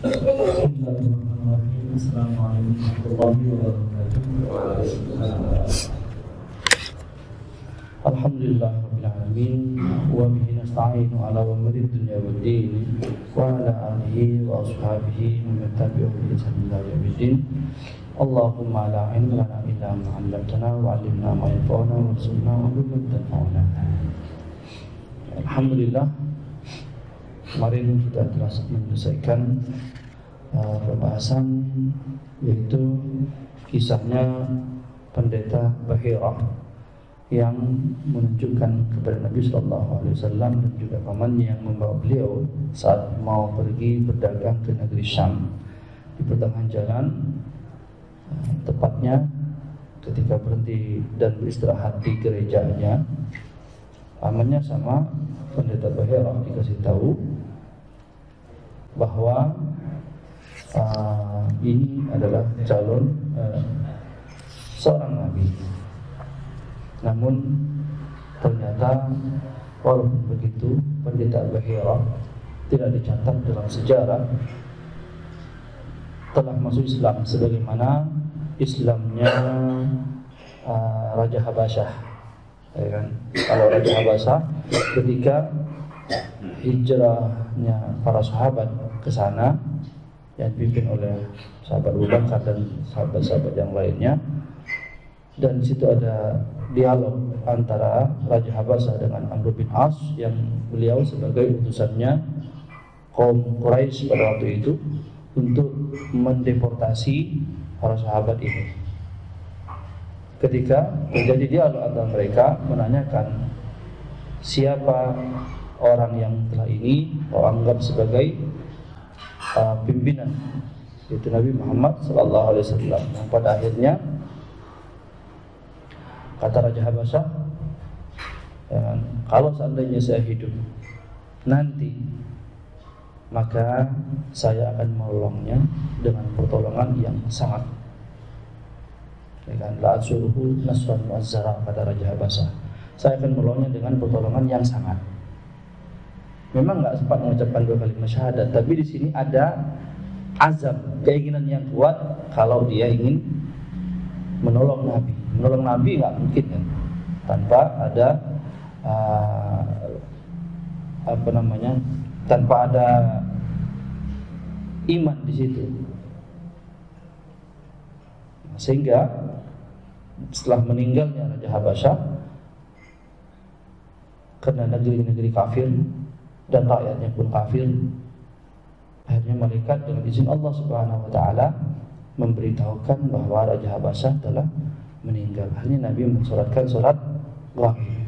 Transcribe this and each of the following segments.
Bismillahirrahmanirrahim. Assalamualaikum warahmatullahi wabarakatuh. Alhamdulillahirabbil alamin wa bihi nasta'inu ala umuri dunya waddin wa ala alihi wa ashabihi wa man tabi'ahum bi ihsan ila yaumiddin. Allahumma la ilma lana illa ma 'allamtana wa 'allimna ma yanfa'una warzuqna ilman tanfa'una. Alhamdulillah, kemarin kita telah menyelesaikan pembahasan yaitu kisahnya pendeta Bahira yang menunjukkan kepada Nabi Sallallahu Alaihi Wasallam dan juga pamannya yang membawa beliau saat mau pergi berdagang ke negeri Syam. Di pertengahan jalan, tepatnya ketika berhenti dan beristirahat di gerejanya, pamannya sama pendeta Bahira dikasih tahu bahwa ini adalah calon seorang nabi. Namun ternyata walaupun begitu, pendeta Bahira tidak dicatat dalam sejarah telah masuk Islam sebagaimana Islamnya Raja Habasyah. Ya kan? Kalau Raja Habasyah ketika hijrahnya para sahabat ke sana yang dipimpin oleh sahabat Abu Bakar dan sahabat-sahabat yang lainnya, dan di situ ada dialog antara Raja Habasyah dengan Amr bin As yang beliau sebagai utusannya kaum Quraisy pada waktu itu untuk mendeportasi para sahabat ini. Ketika terjadi dialog antara mereka menanyakan siapa orang yang telah ini kau anggap sebagai pimpinan, yaitu Nabi Muhammad sallallahu alaihi wasallam. Pada akhirnya kata Raja Habasyah, kalau seandainya saya hidup nanti, maka saya akan menolongnya dengan pertolongan yang sangat. La ansuruhu nasran mu'azzara, kata Raja Habasyah. Saya akan menolongnya dengan pertolongan yang sangat. Memang enggak sempat mengucapkan dua kalimat syahadat, tapi di sini ada azam, keinginan yang kuat kalau dia ingin menolong Nabi. Menolong Nabi nggak mungkin kan, tanpa ada tanpa ada iman di situ. Sehingga setelah meninggalnya Raja Habasyah, karena negeri-negeri kafir dan rakyatnya pun kafir, akhirnya malaikat dengan izin Allah Subhanahu Wa Taala memberitahukan bahwa Raja Habasyah telah meninggal. Akhirnya Nabi mensuratkan surat wahyu.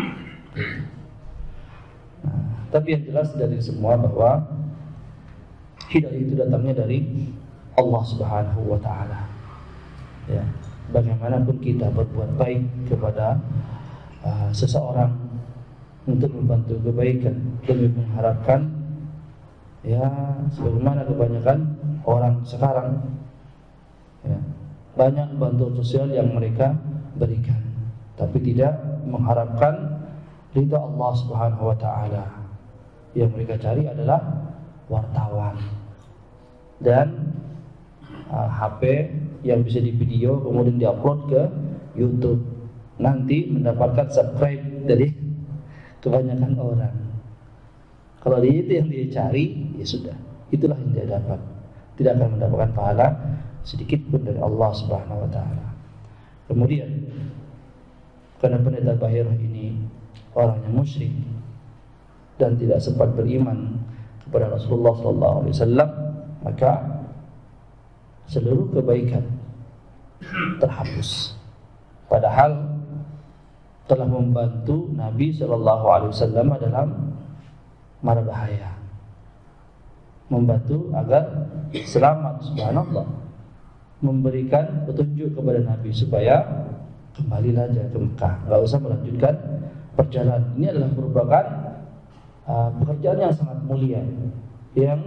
Tapi yang jelas dari semua bahwa hidayah itu datangnya dari Allah Subhanahu Wa Taala. Ya, bagaimanapun kita berbuat baik kepada seseorang untuk membantu kebaikan demi mengharapkan, ya, sebagaimana kebanyakan orang sekarang, ya, banyak bantuan sosial yang mereka berikan, tapi tidak mengharapkan ridha Allah Subhanahu Wa Taala. Yang mereka cari adalah wartawan dan HP yang bisa di video kemudian diupload ke YouTube, nanti mendapatkan subscribe dari kebanyakan orang. Kalau itu yang dia cari, ya sudah, itulah yang dia dapat. Tidak akan mendapatkan pahala sedikit pun dari Allah Subhanahu Wa Taala. Kemudian karena pendeta Bahira ini orangnya musyrik dan tidak sempat beriman kepada Rasulullah Sallallahu Alaihi Wasallam, maka seluruh kebaikan terhapus. Padahal telah membantu Nabi Sallallahu Alaihi Wasallam dalam mara bahaya, membantu agar selamat, subhanallah, memberikan petunjuk kepada Nabi supaya kembalilah dia ke Mekah, nggak usah melanjutkan perjalanan. Ini adalah merupakan pekerjaan yang sangat mulia yang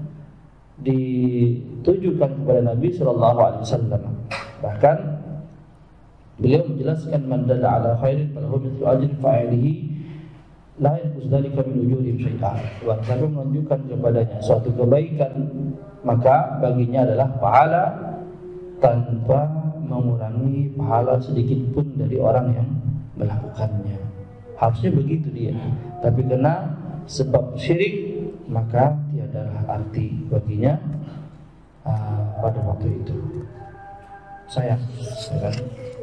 ditujukan kepada Nabi Sallallahu Alaihi Wasallam. Bahkan beliau menjelaskan, man dalla ala khairin falahu mithlu ajri fa'ilihi la yanqus dzalika min ujurihim syai'an, tapi menunjukkan kepadanya suatu kebaikan, maka baginya adalah pahala tanpa mengurangi pahala sedikit pun dari orang yang melakukannya. Harusnya begitu dia, tapi karena sebab syirik maka tiadalah arti baginya pada waktu itu. Sayang, ya kan?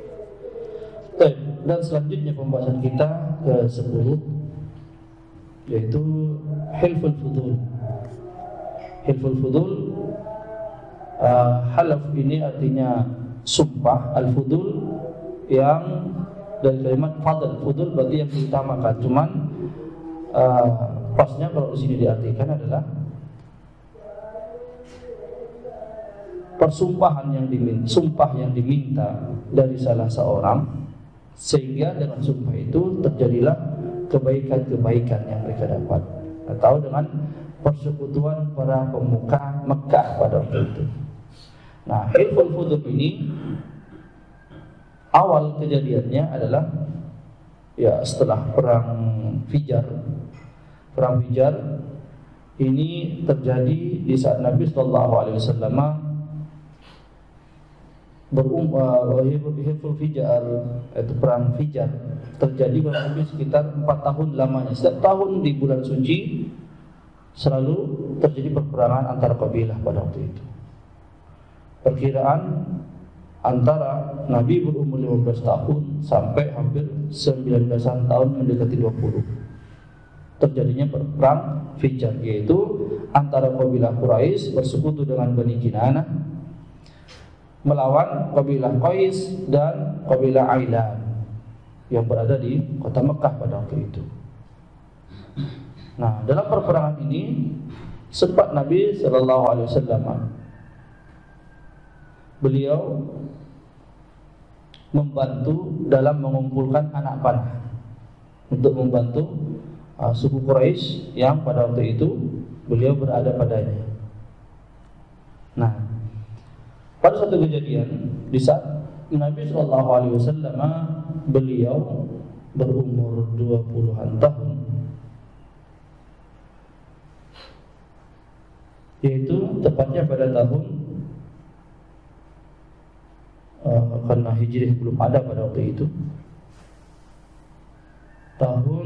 Dan selanjutnya pembahasan kita ke-10, yaitu hilful fudul. Hilful fudul, halaf ini artinya sumpah, al-fudul yang dari kalimat fadl. Fudul berarti yang diutamakan, cuman pasnya kalau di sini diartikan adalah persumpahan yang sumpah yang diminta dari salah seorang, sehingga dengan sumpah itu terjadilah kebaikan-kebaikan yang mereka dapat, atau dengan persekutuan para pemuka Mekah pada waktu itu. Nah, hilful fudul ini awal kejadiannya adalah ya setelah perang Fijar. Perang Fijar ini terjadi di saat Nabi sallallahu alaihi wasallam hilful Fijar, itu perang Fijar terjadi kurang lebih sekitar 4 tahun lamanya. Setiap tahun di bulan suci selalu terjadi peperangan antar kabilah pada waktu itu. Perkiraan antara Nabi berumur 15 tahun sampai hampir 19 tahun mendekati 20. Terjadinya perang Fijar, yaitu antara kabilah Quraisy bersekutu dengan Bani Kinanah melawan kabilah Qais dan kabilah Ailan yang berada di kota Mekah pada waktu itu. Nah, dalam perperangan ini sempat Nabi sallallahu alaihi wasallam beliau membantu dalam mengumpulkan anak panah untuk membantu suku Quraisy yang pada waktu itu beliau berada padanya. Nah, pada satu kejadian di saat Nabi sallallahu alaihi wasallam beliau berumur 20-an tahun, yaitu tepatnya pada tahun karena Hijriyah belum ada pada waktu itu, tahun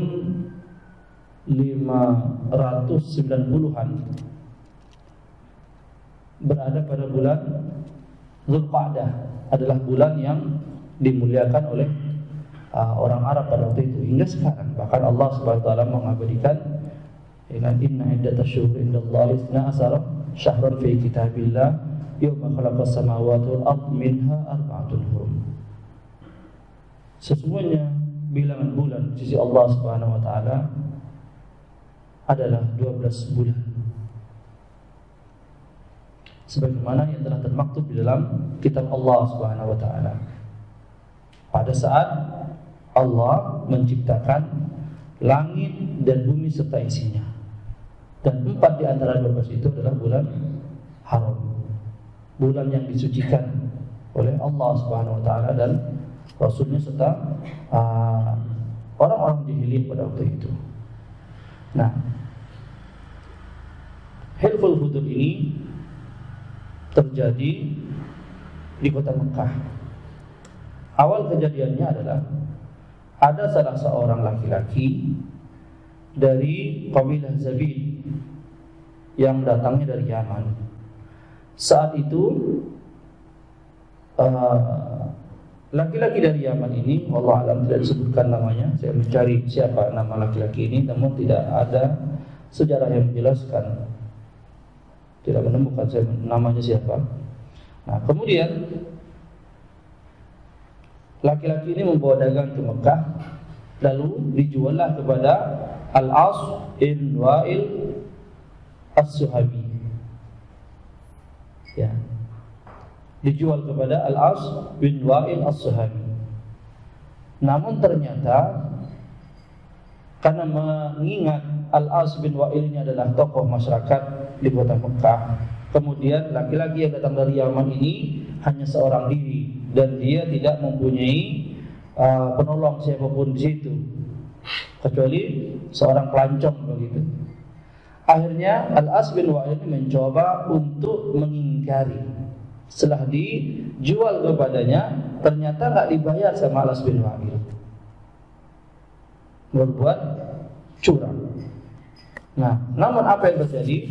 590-an, berada pada bulan Zulqa'dah, adalah bulan yang dimuliakan oleh orang Arab pada waktu itu hingga sekarang. Bahkan Allah Subhanahu wa taala mengabadikan dengan inna iddatash syuhuri indallahi 12 syahran fi kitabillah yawma khalaqas samawati wal ardh minha arba'atun hurum. Sesungguhnya bilangan bulan di sisi Allah Subhanahu wa taala adalah 12 bulan, sebagaimana yang telah termaktub di dalam kitab Allah Subhanahu wa taala. Pada saat Allah menciptakan langit dan bumi serta isinya, dan 4 di antara 12 itu adalah bulan haram, bulan yang disucikan oleh Allah Subhanahu wa taala dan Rasulnya serta orang-orang jahiliyah pada waktu itu. Nah, hilful fudul ini terjadi di kota Mekah. Awal kejadiannya adalah ada salah seorang laki-laki dari kabilah Zabid yang datangnya dari Yaman. Saat itu laki-laki dari Yaman ini, Allah alam tidak disebutkan namanya. Saya mencari siapa nama laki-laki ini, namun tidak ada sejarah yang menjelaskan. Tidak menemukan saya namanya siapa. Nah, kemudian laki-laki ini membawa dagang ke Mekah, lalu dijuallah kepada Al-As bin Wa'il As-Suhabi. Ya, dijual kepada Al-As bin Wa'il As-Suhabi. Namun ternyata karena mengingat Al-As bin Wa'il ini adalah tokoh masyarakat di kota Mekah, kemudian laki-laki yang datang dari Yaman ini hanya seorang diri dan dia tidak mempunyai penolong siapapun di situ. kecuali seorang pelancong begitu. Akhirnya Al-As bin Wa'il ini mencoba untuk mengingkari. Setelah dijual kepadanya, ternyata nggak dibayar sama Al-As bin Wa'il. Berbuat curang. Nah, namun apa yang terjadi?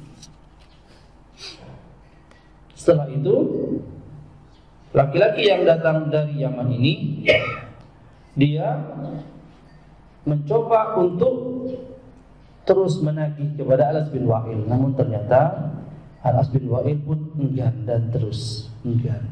Setelah itu, laki-laki yang datang dari Yaman ini, dia mencoba untuk terus menagih kepada Al-As bin Wa'il. Namun ternyata Al-As bin Wa'il pun enggan dan terus enggan.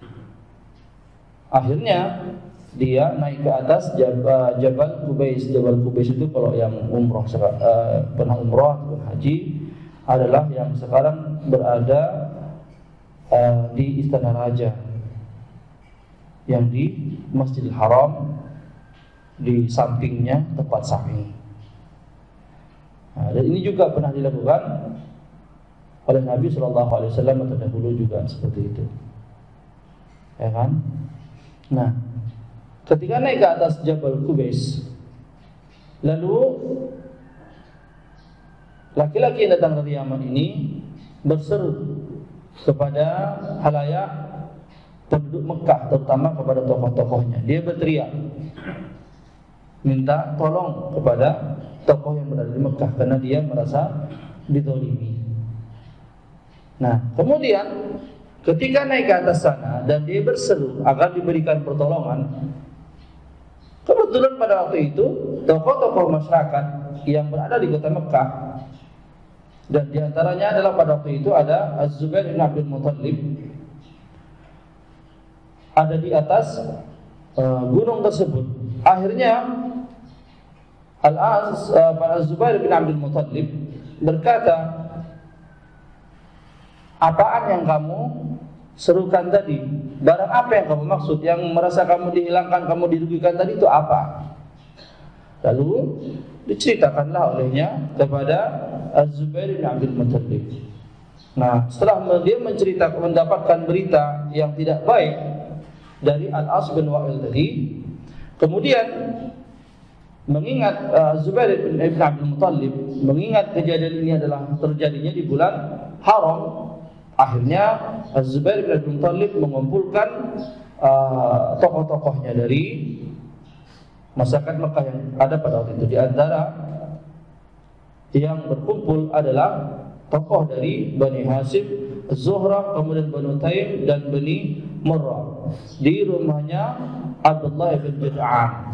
Akhirnya dia naik ke atas Jabal Qubais. Jabal Qubais itu kalau yang umroh pernah umroh atau haji adalah yang sekarang berada di Istana Raja, yang di Masjidil Haram, di sampingnya tempat sa'i. Nah, dan ini juga pernah dilakukan oleh Nabi SAW atau dahulu juga seperti itu, ya kan? Nah, ketika naik ke atas Jabal Qubais, lalu laki-laki yang datang dari Yaman ini berseru kepada halayak penduduk Mekah, terutama kepada tokoh-tokohnya. Dia berteriak minta tolong kepada tokoh yang berada di Mekah karena dia merasa dizalimi. Nah, kemudian ketika naik ke atas sana dan dia berseru agar diberikan pertolongan, kebetulan pada waktu itu tokoh-tokoh masyarakat yang berada di kota Mekah, dan diantaranya adalah pada waktu itu ada Az-Zubair bin Abdul Muttalib, ada di atas gunung tersebut. Akhirnya Az-Zubair bin Abdul Muttalib berkata, apaan yang kamu serukan tadi? Barang apa yang kamu maksud? Yang merasa kamu dihilangkan, kamu dirugikan tadi itu apa? Lalu diceritakanlah olehnya kepada Az-Zubair bin Abdul Muttalib. Nah, setelah dia menceritakan, mendapatkan berita yang tidak baik dari Al-As bin Wa'il tadi, kemudian mengingat Zubair bin Abdul Muttalib, mengingat kejadian ini adalah terjadinya di bulan haram, akhirnya Zubair bin Abdul Muttalib mengumpulkan tokoh-tokohnya dari masyarakat Mekah yang ada pada waktu itu. Di antara yang berkumpul adalah tokoh dari Bani Hashim, Zuhrah, kemudian Bani Taim dan Bani Murrah di rumahnya Abdullah bin Jud'an.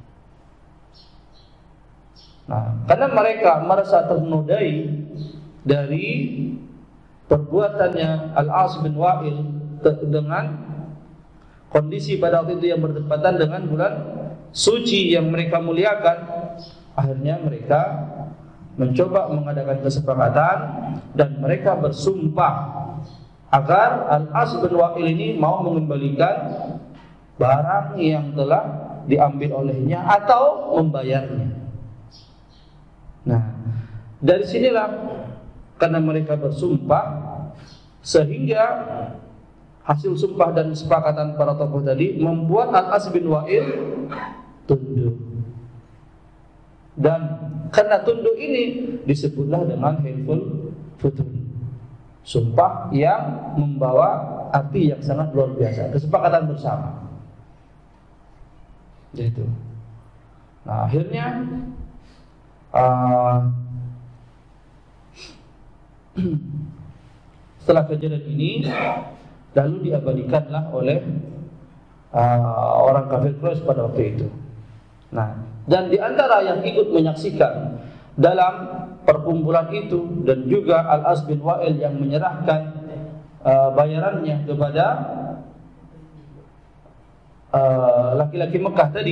Nah, karena mereka merasa ternodai dari perbuatannya Al-As bin Wa'il dengan kondisi pada waktu itu yang bertepatan dengan bulan suci yang mereka muliakan, akhirnya mereka mencoba mengadakan kesepakatan dan mereka bersumpah agar Al-As bin Wa'il ini mau mengembalikan barang yang telah diambil olehnya atau membayarnya. Nah, dari sinilah karena mereka bersumpah, sehingga hasil sumpah dan kesepakatan para tokoh tadi membuat Al-As bin Wa'il tunduk. Dan karena tunduk ini disebutlah dengan hilful futun, sumpah yang membawa arti yang sangat luar biasa, kesepakatan bersama. Yaitu. Nah, akhirnya setelah kejadian ini lalu diabadikanlah oleh orang kafir Quraisy pada waktu itu. Nah, dan di antara yang ikut menyaksikan dalam perkumpulan itu dan juga Al-As bin Wa'il yang menyerahkan bayarannya kepada laki-laki Mekah tadi.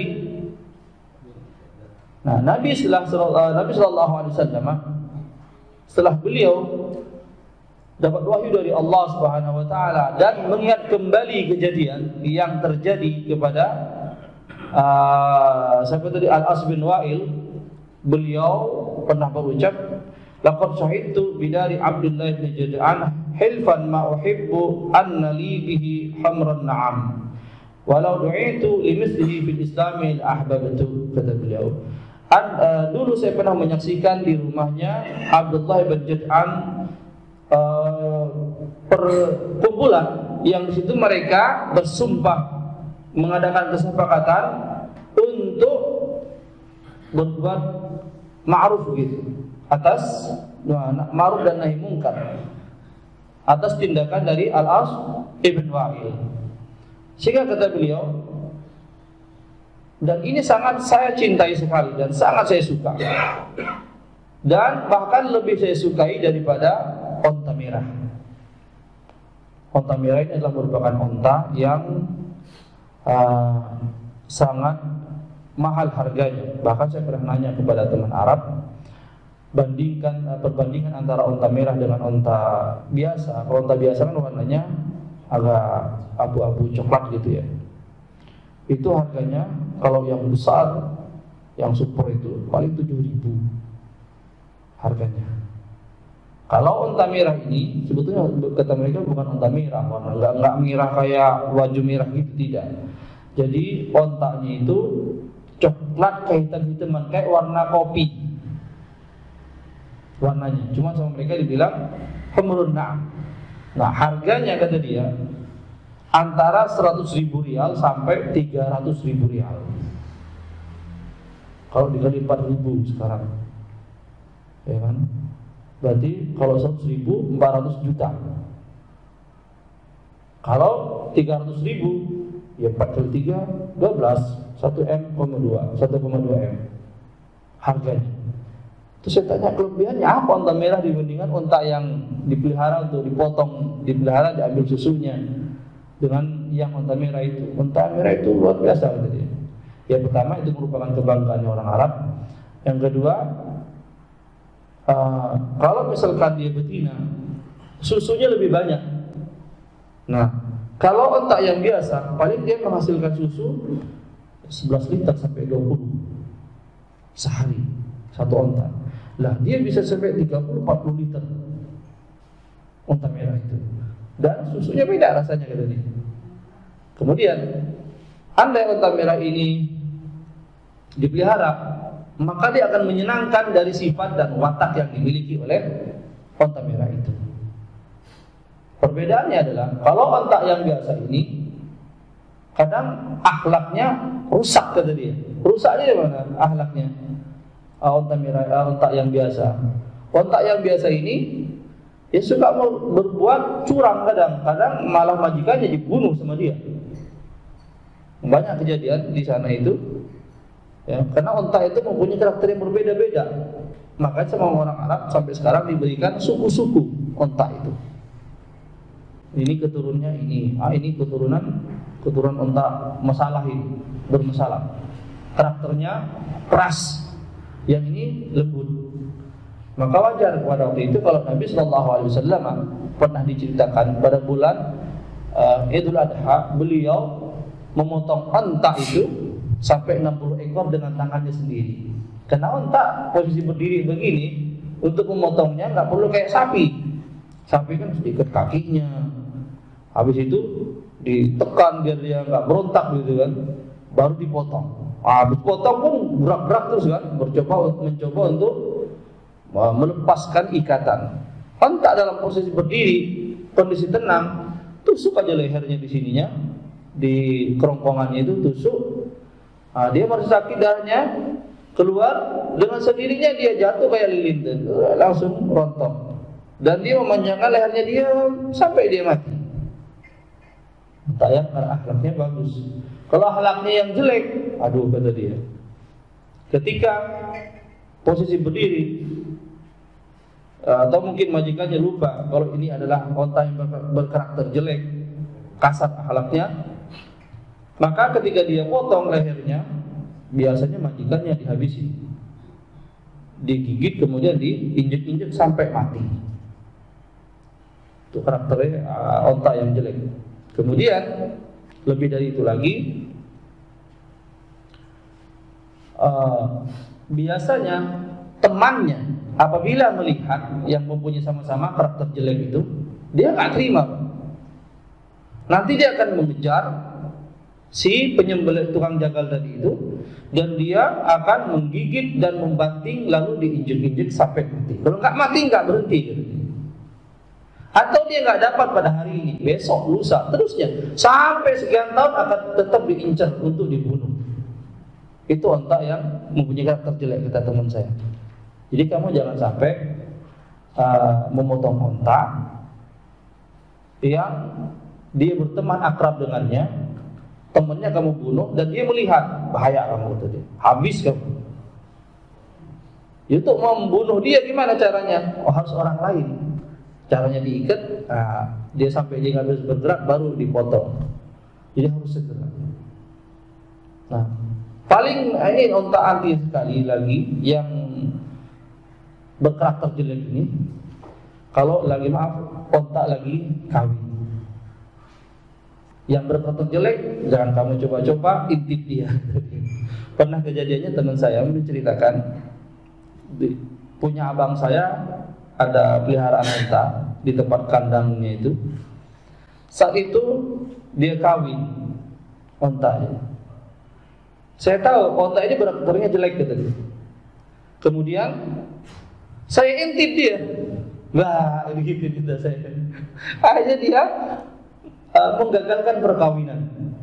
Nah, Nabi sallallahu alaihi wasallam setelah beliau dapat wahyu dari Allah Subhanahu wa taala dan mengingat kembali kejadian yang terjadi kepada siapa tadi, Al-As bin Wa'il, beliau pernah berucap, laqad syahidtu bidari Abdullah bin Jud'an hilfan ma uhibbu anna li bihi hamran na'am walau du'itu limithlihi fil islami ahbabtu, kata beliau, Dulu saya pernah menyaksikan di rumahnya Abdullah bin Jud'an perkumpulan yang di situ mereka bersumpah mengadakan kesepakatan untuk berbuat ma'ruf gitu atas ma'ruf dan nahi mungkar atas tindakan dari Al-As ibn Wa'il. Sehingga kata beliau, dan ini sangat saya cintai sekali dan sangat saya suka, dan bahkan lebih saya sukai daripada onta merah. Onta merah ini adalah merupakan onta yang sangat mahal harganya. Bahkan saya pernah nanya kepada teman Arab, perbandingan antara onta merah dengan onta biasa. Kalau onta biasa kan warnanya agak abu-abu coklat gitu ya. Itu harganya kalau yang besar, yang super itu paling 7.000 harganya. Kalau onta merah ini sebetulnya kata mereka bukan onta merah, warna enggak merah kayak baju merah gitu, tidak. Jadi ontanya itu coklat kayak hitam-hitaman kayak warna kopi. Warnanya, cuma sama mereka dibilang humrun na'am. Nah, harganya kata dia antara 100.000 rial sampai 300.000 rial. Kalau dikali 4.000 sekarang, ya kan? Berarti kalau 100.000 400 juta. Kalau 300.000 ya 4 kali 3 12, 1,2 M harganya. Terus saya tanya kelebihannya apa onta merah dibandingkan onta yang dipelihara untuk dipotong, dipelihara diambil susunya dengan yang onta merah itu. Onta merah itu luar biasa kata dia. Yang pertama itu merupakan kebanggaan orang Arab. Yang kedua, kalau misalkan dia betina, susunya lebih banyak. Nah, kalau onta yang biasa, paling dia menghasilkan susu 11 liter sampai 20 sehari satu onta. Lah dia bisa sampai 30-40 liter onta merah itu. Dan susunya beda rasanya kata dia. Kemudian andai onta merah ini dipelihara, maka dia akan menyenangkan dari sifat dan watak yang dimiliki oleh onta merah itu. Perbedaannya adalah kalau onta yang biasa ini kadang akhlaknya rusak kata dia. Rusaknya di mana akhlaknya? Onta merah, onta yang biasa. Onta yang biasa ini dia suka berbuat curang kadang malah majikannya dibunuh sama dia. Banyak kejadian di sana itu. Ya, karena onta itu mempunyai karakter yang berbeda-beda. Makanya sama orang Arab sampai sekarang diberikan suku-suku onta itu. Ini keturunannya ini, ini keturunan onta masalah ini, bermasalah. Karakternya keras. Yang ini lembut. Maka wajar pada waktu itu kalau Nabi SAW pernah diceritakan pada bulan Idul Adha, beliau memotong onta itu sampai 60 ekor dengan tangannya sendiri. Karena onta posisi berdiri begini, untuk memotongnya nggak perlu kayak sapi. Sapi kan sedikit kakinya, habis itu ditekan biar dia nggak berontak gitu kan, baru dipotong. Habis potong pun gerak-gerak terus kan, mencoba untuk melepaskan ikatan. Onta dalam posisi berdiri, kondisi tenang, tusuk aja lehernya di sininya, di kerongkongannya itu tusuk. Dia masih sakit, darahnya keluar, dengan sendirinya dia jatuh kayak lilin, langsung rontok. Dan dia memanjangkan lehernya dia sampai dia mati. Entah karena akhlaknya bagus. Kalau akhlaknya yang jelek, aduh kata dia, ketika posisi berdiri atau mungkin majikannya lupa kalau ini adalah onta yang berkarakter jelek, kasar akhlaknya, maka ketika dia potong lehernya, biasanya majikannya dihabisi, digigit kemudian diinjek-injek sampai mati. Itu karakternya onta yang jelek. Kemudian lebih dari itu lagi, biasanya temannya apabila melihat yang mempunyai sama-sama karakter jelek itu, dia nggak terima. Nanti dia akan mengejar si penyembelih tukang jagal tadi itu, dan dia akan menggigit dan membanting lalu diinjek-injek sampai mati. Kalau nggak mati nggak berhenti. Atau dia nggak dapat pada hari ini, besok, lusa, terusnya sampai sekian tahun akan tetap diincar untuk dibunuh. Itu onta yang mempunyai karakter jelek, kata teman saya. Jadi kamu jangan sampai memotong onta yang dia berteman akrab dengannya, temannya kamu bunuh dan dia melihat, bahaya kamu itu dia, habis kamu. Untuk membunuh dia gimana caranya? Oh, harus orang lain. Caranya diikat, dia sampai dia nggak bisa bergerak baru dipotong. Jadi harus segera. Nah, paling ini onta anti sekali lagi yang berkarakter jelek ini, kalau lagi onta lagi kawin. Yang berkarakter jelek jangan kamu coba-coba, intip dia. Pernah kejadiannya teman saya menceritakan, punya abang saya ada peliharaan onta di tempat kandangnya itu. Saat itu dia kawin ontanya. Saya tahu onta ini karakternya jelek katanya. Kemudian saya intip dia. Wah, begitu kita saya. Akhirnya dia menggagalkan perkawinan.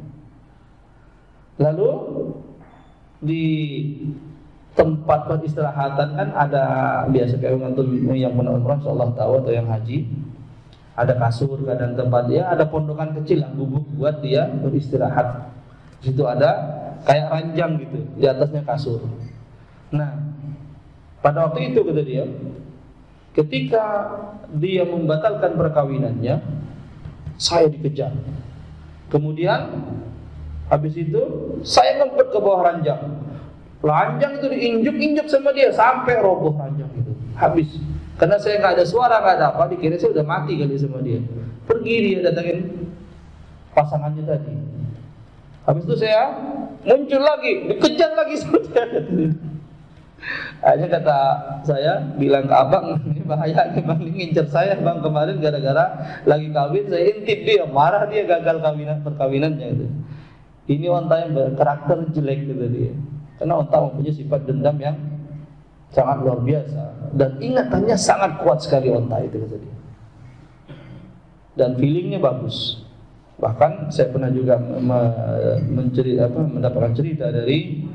Lalu di tempat peristirahatan kan ada biasa kayak yang pernah umrah, insyaallah tahu, atau yang haji, ada kasur, kadang tempat dia ada pondokan kecil yang bubuk buat dia beristirahat. Di situ ada kayak ranjang gitu, di atasnya kasur. Nah, pada waktu itu kata dia, ketika dia membatalkan perkawinannya, saya dikejar. Kemudian habis itu saya ngumpet ke bawah ranjang. Ranjang itu diinjuk-injuk sama dia sampai roboh ranjang itu. Habis. Karena saya nggak ada suara, nggak ada apa, dikira saya udah mati kali sama dia. Pergi dia datangin pasangannya tadi. Habis itu saya muncul lagi, dikejar lagi sama dia. Akhirnya kata saya bilang ke abang, ini bahaya nih bang, ini ngincer saya bang kemarin gara-gara lagi kawin, saya intip dia, marah dia gagal perkawinannya gitu. Ini onta yang berkarakter jelek gitu dia. Karena onta mempunyai sifat dendam yang sangat luar biasa dan ingatannya sangat kuat sekali onta itu kata dia. Dan feelingnya bagus. Bahkan saya pernah juga mendapatkan cerita dari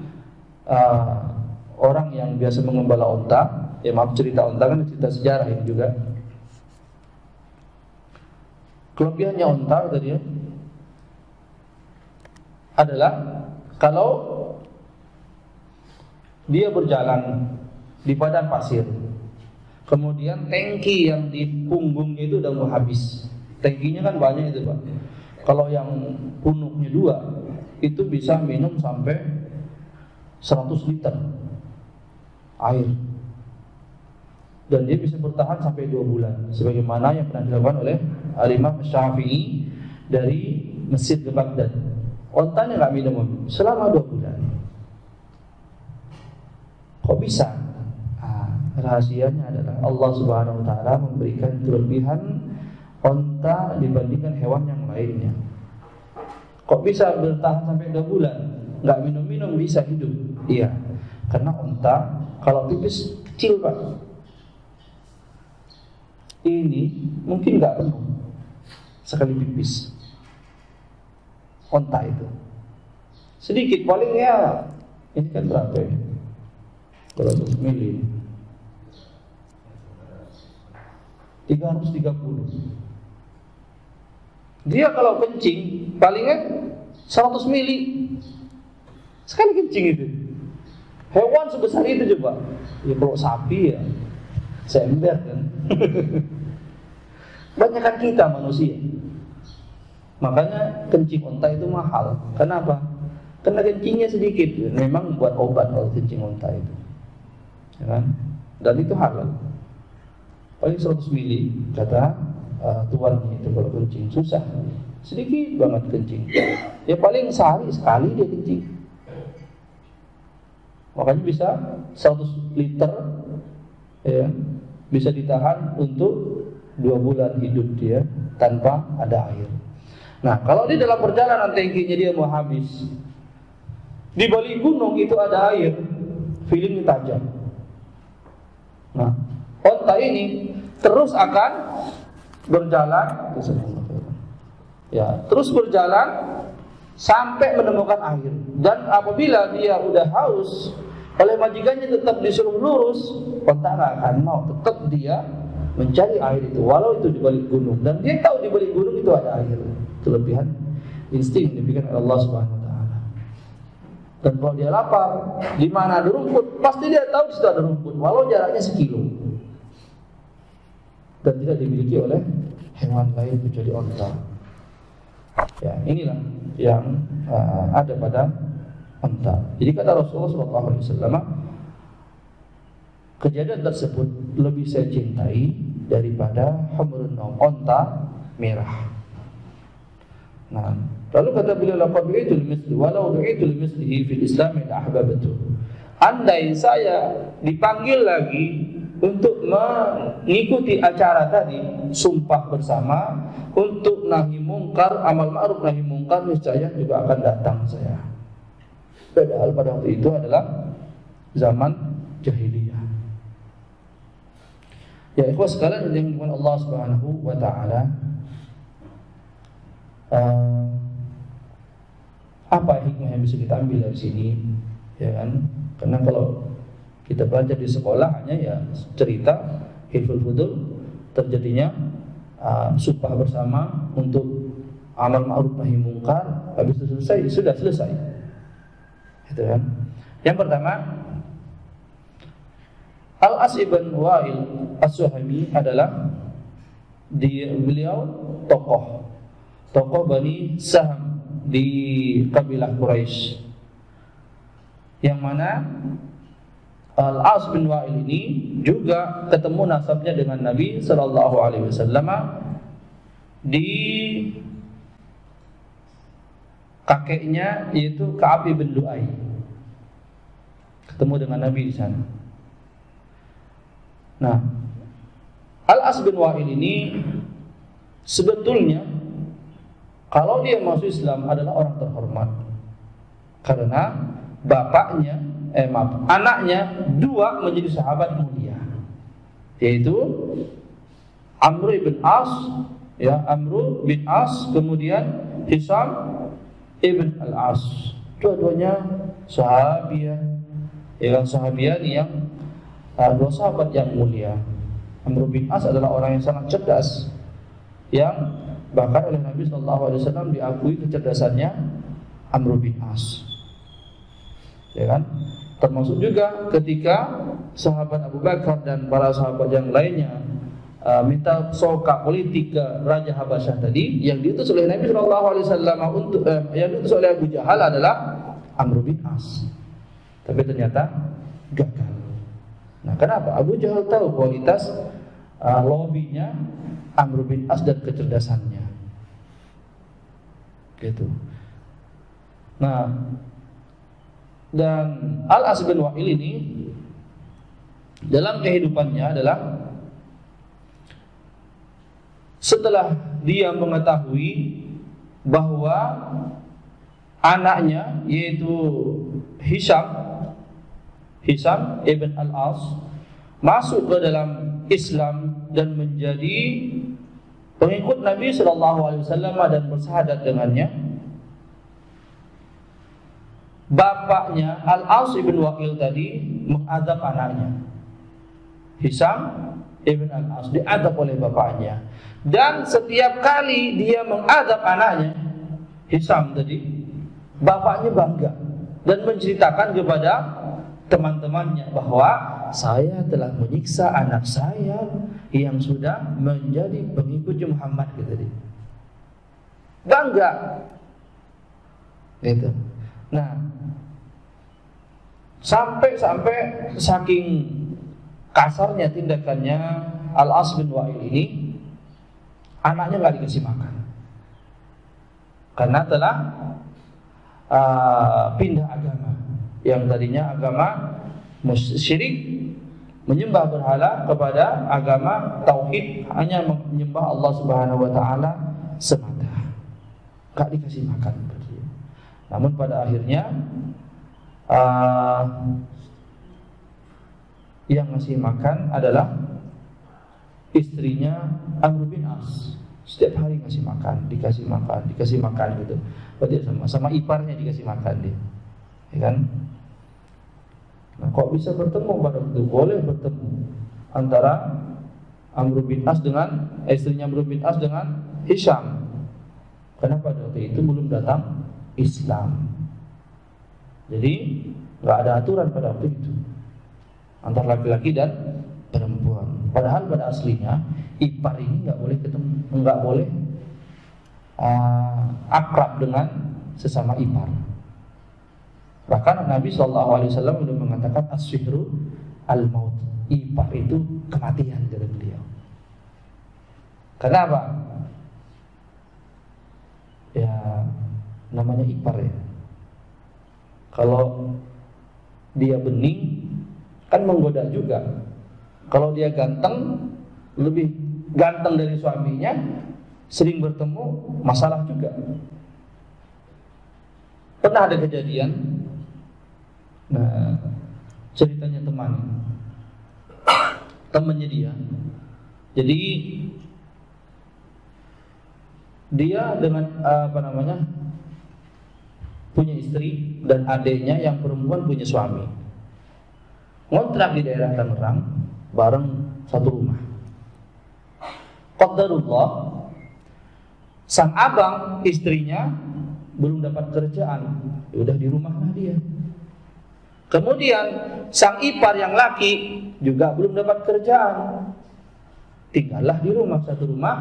orang yang biasa mengembala onta. Ya maaf, cerita onta kan cerita sejarah ini juga. Kelebihannya onta kata dia adalah kalau dia berjalan di padang pasir, kemudian tangki yang di punggungnya itu udah mau habis. Tangkinya kan banyak itu Pak. Kalau yang punuknya 2 itu bisa minum sampai 100 liter air. Dan dia bisa bertahan sampai 2 bulan, sebagaimana yang pernah dilakukan oleh Al-Imam Syafi'i dari Mesir ke Baghdad. Ontanya nggak minum selama 2 bulan. Kok bisa? Rahasianya adalah Allah Subhanahu Wa Taala memberikan kelebihan onta dibandingkan hewan yang lainnya. Kok bisa bertahan sampai 2 bulan? Nggak minum-minum bisa hidup? Iya, karena onta kalau pipis kecil Pak. Ini mungkin nggak penuh sekali pipis. Onta itu sedikit, paling ya ini kan berapa ya? 100 mili 330. Dia kalau kencing palingnya 100 mili sekali kencing itu. Hewan sebesar itu coba. Ya kalau sapi ya seember kan. Banyakan kita manusia. Makanya kencing onta itu mahal. Kenapa? Karena kencingnya sedikit. Memang buat obat kalau kencing onta itu, ya kan? Dan itu halal. Paling 100 mili kata tuannya itu kalau kencing. Susah, sedikit banget kencing. Ya paling sehari sekali dia kencing. Makanya bisa 100 liter, ya, bisa ditahan untuk 2 bulan hidup dia tanpa ada air. Nah, kalau di dalam perjalanan tangkinya dia mau habis, di balik gunung itu ada air, feelingnya tajam. Nah, onta ini terus akan berjalan, ya, terus berjalan sampai menemukan air. Dan apabila dia udah haus, oleh majikannya tetap disuruh lurus, onta nggak akan mau, tetap dia mencari air itu, walau itu di balik gunung. Dan dia tahu di balik gunung itu ada air. Kelebihan insting yang diberikan oleh Allah Subhanahu Wa Taala. Dan kalau dia lapar, di mana ada rumput, pasti dia tahu di situ ada rumput, walau jaraknya sekilo. Dan tidak dimiliki oleh hewan lain kecuali onta. Ya, inilah yang ada pada onta. Jadi kata Rasulullah SAW, kejadian tersebut lebih saya cintai daripada humrun naum, onta merah. Nah, lalu kata beliau, laqad du'itu limithli walau du'itu limithlihi fil Islam la ahbabtu. Andai saya dipanggil lagi untuk mengikuti acara tadi, sumpah bersama untuk nahi mungkar, amal ma'ruf nahi mungkar, niscaya juga akan datang saya. Padahal pada waktu itu adalah zaman jahiliyah. Ya ikhwah sekalian yang dimuliakan Allah Subhanahu wa taala, apa hikmah yang bisa kita ambil dari sini, ya kan? Karena kalau kita belajar di sekolah hanya ya cerita hilful fudul terjadinya sumpah bersama untuk amal ma'ruf nahi mungkar, habis itu selesai, sudah selesai. Itu kan. Yang pertama, Al-As ibn Wa'il As-Suhami adalah beliau tokoh Bani Saham di kabilah Quraisy, yang mana Al-As bin Wa'il ini juga ketemu nasabnya dengan Nabi sallallahu alaihi wasallam di kakeknya, yaitu Ka'ab bin Lu'ay. Ketemu dengan Nabi di sana. Nah, Al-As bin Wa'il ini sebetulnya kalau dia masuk Islam adalah orang terhormat, karena anaknya dua menjadi sahabat mulia, yaitu Amr bin As, kemudian Hisam ibn al-As. Dua-duanya sahabiah, sahabian yang dua sahabat yang mulia. Amr bin As adalah orang yang sangat cerdas, yang bahkan oleh Nabi SAW diakui kecerdasannya Amr bin As. Ya kan? Termasuk juga ketika sahabat Abu Bakar dan para sahabat yang lainnya minta soka politik ke Raja Habasyah tadi, yang diutus oleh Nabi SAW untuk yang diutus oleh Abu Jahal adalah Amr bin As. Tapi ternyata gagal. Nah, kenapa? Abu Jahal tahu kualitas lobbynya Amr bin As dan kecerdasannya. Gitu. Nah, dan Al-As bin Wa'il ini dalam kehidupannya adalah setelah dia mengetahui bahwa anaknya, yaitu Hisam ibn al-As, masuk ke dalam Islam dan menjadi pengikut Nabi SAW dan bersahadat dengannya, bapaknya Al-As ibn Wa'il tadi mengadab anaknya. Hisam ibn al-As diadab oleh bapaknya, dan setiap kali dia mengadab anaknya Hisam tadi, bapaknya bangga dan menceritakan kepada teman-temannya bahwa saya telah menyiksa anak saya yang sudah menjadi pengikut Muhammad, gitu tadi. Bangga. Gitu. Nah, sampai saking kasarnya tindakannya Al-As bin Wa'il ini, anaknya nggak dikasih makan karena telah pindah agama. Yang tadinya agama syirik, menyembah berhala, kepada agama tauhid, hanya menyembah Allah Subhanahu wa taala semata. Nggak dikasih makan. Namun pada akhirnya yang ngasih makan adalah istrinya Amr bin As. Setiap hari ngasih makan, dikasih makan gitu. Berarti sama iparnya dikasih makan dia, ya kan? Nah, kok bisa bertemu pada waktu? Boleh bertemu antara Amr bin As dengan istrinya Amr bin As dengan Hisham. Karena pada waktu itu belum datang Islam. Jadi nggak ada aturan pada waktu itu antara laki-laki dan perempuan. Padahal pada aslinya ipar ini nggak boleh ketemu, nggak boleh akrab dengan sesama ipar. Bahkan Nabi SAW sudah mengatakan as-sihru al-maut, ipar itu kematian dari beliau. Kenapa? Ya namanya ipar ya. Kalau dia bening kan menggoda juga. Kalau dia ganteng, lebih ganteng dari suaminya, sering bertemu, masalah juga. Pernah ada kejadian, nah ceritanya temannya dia. Jadi dia dengan punya istri dan adiknya yang perempuan punya suami. Ngontrak di daerah Tangerang bareng satu rumah. Qadarullah, sang abang istrinya belum dapat kerjaan, udah di rumahlah dia. Kemudian sang ipar yang laki juga belum dapat kerjaan, tinggallah di rumah, satu rumah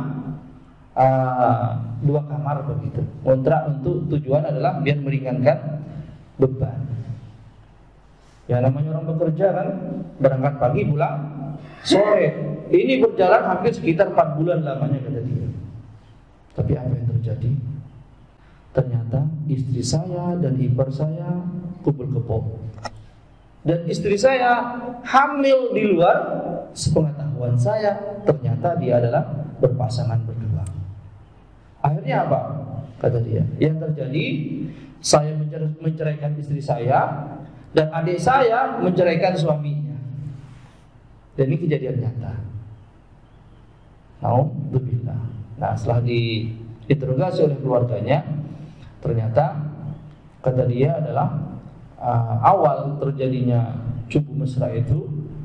2 kamar begitu. Kontrak untuk tujuan adalah biar meringankan beban. Ya namanya orang bekerja kan, berangkat pagi pulang sore. Ini berjalan hampir sekitar 4 bulan lamanya kata dia. Tapi apa yang terjadi? Ternyata istri saya dan ipar saya kumpul kebo. Dan istri saya hamil di luar sepengetahuan saya. Ternyata dia adalah berpasangan berdua. Akhirnya apa? Kata dia, yang terjadi saya menceraikan istri saya dan adik saya menceraikan suaminya. Dan ini kejadian nyata. Alhamdulillah. Nah, setelah diinterogasi oleh keluarganya, ternyata kata dia adalah awal terjadinya cubu mesra itu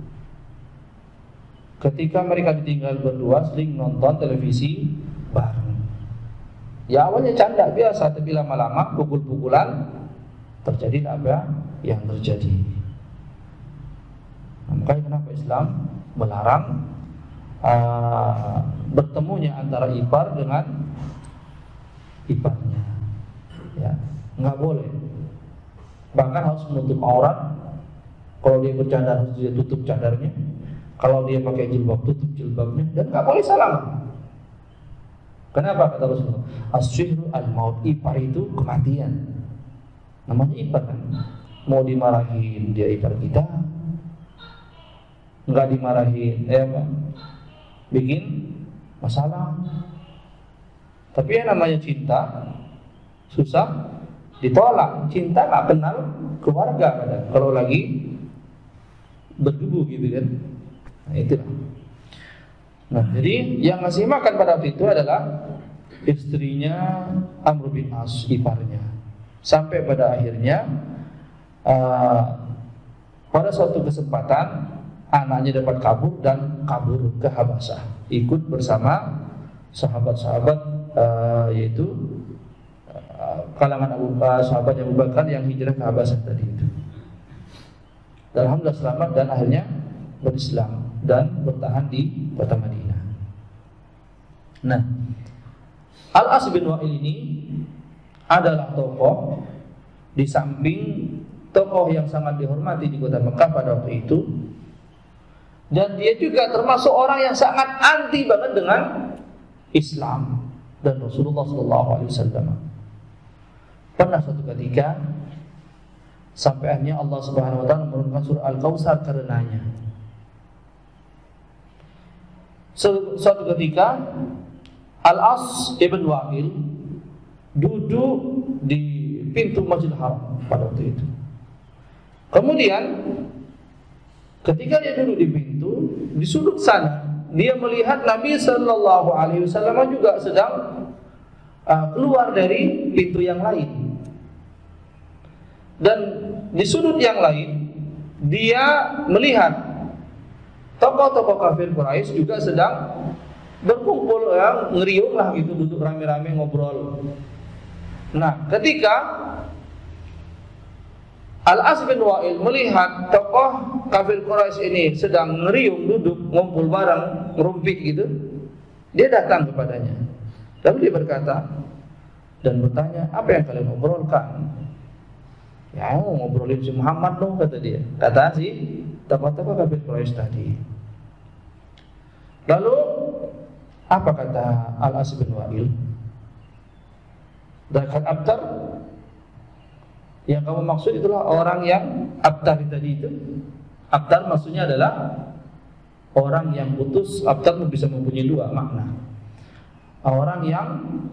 ketika mereka ditinggal berdua sering nonton televisi bareng. Ya awalnya canda biasa, tapi lama-lama pukul-pukulan terjadi apa yang terjadi. Nah, makanya kenapa Islam melarang bertemunya antara ipar dengan iparnya. Ya, nggak boleh. Bahkan harus menutup aurat. Kalau dia bercadar harus dia tutup cadarnya. Kalau dia pakai jilbab tutup jilbabnya, dan nggak boleh salam. Kenapa kata Rasulullah? As-sihru al-maut, ipar itu kematian. Namanya ipar kan. Mau dimarahin dia ipar kita, nggak dimarahin, bikin masalah. Tapi yang namanya cinta susah ditolak. Cinta nggak kenal keluarga kadang. Kalau lagi bergebu gitu kan. Nah itulah. Nah jadi yang ngasih makan pada waktu itu adalah istrinya Amr bin As, iparnya. Sampai pada akhirnya pada suatu kesempatan anaknya dapat kabur ke Habasyah, ikut bersama sahabat-sahabat yaitu kalangan sahabat Abu Bakar yang hijrah ke Habasyah tadi itu. Dan alhamdulillah selamat dan akhirnya berislam dan bertahan di kota Madinah. Nah, Al-As bin Wa'il ini adalah tokoh di samping tokoh yang sangat dihormati di kota Mekah pada waktu itu, dan dia juga termasuk orang yang sangat anti banget dengan Islam dan Rasulullah SAW. Pernah suatu ketika sampai akhirnya Allah Subhanahu Wa Taala menurunkan surah Al-Kautsar karenanya. Suatu ketika Al-As ibn Wa'il duduk di pintu Masjidil Haram pada waktu itu. Kemudian ketika dia duduk di pintu, di sudut sana dia melihat Nabi Sallallahu Alaihi Wasallam juga sedang keluar dari pintu yang lain. Dan di sudut yang lain dia melihat tokoh-tokoh kafir Quraisy juga sedang berkumpul, ya, ngeriung lah gitu, duduk rame-rame ngobrol. Nah, ketika Al-As bin Wa'il melihat tokoh kafir Quraisy ini sedang ngeriung, duduk, ngumpul bareng, ngerumpik gitu, dia datang kepadanya. Lalu dia berkata dan bertanya, apa yang kalian ngobrolkan? Ya, ngobrolin si Muhammad dong, kata dia. Kata si tokoh-tokoh kafir Quraisy tadi. Lalu apa kata Al-As bin Wa'il? Dakat abtar, yang kamu maksud itulah orang yang abtar tadi itu. Abtar maksudnya adalah orang yang putus. Abtar bisa mempunyai dua makna. Orang yang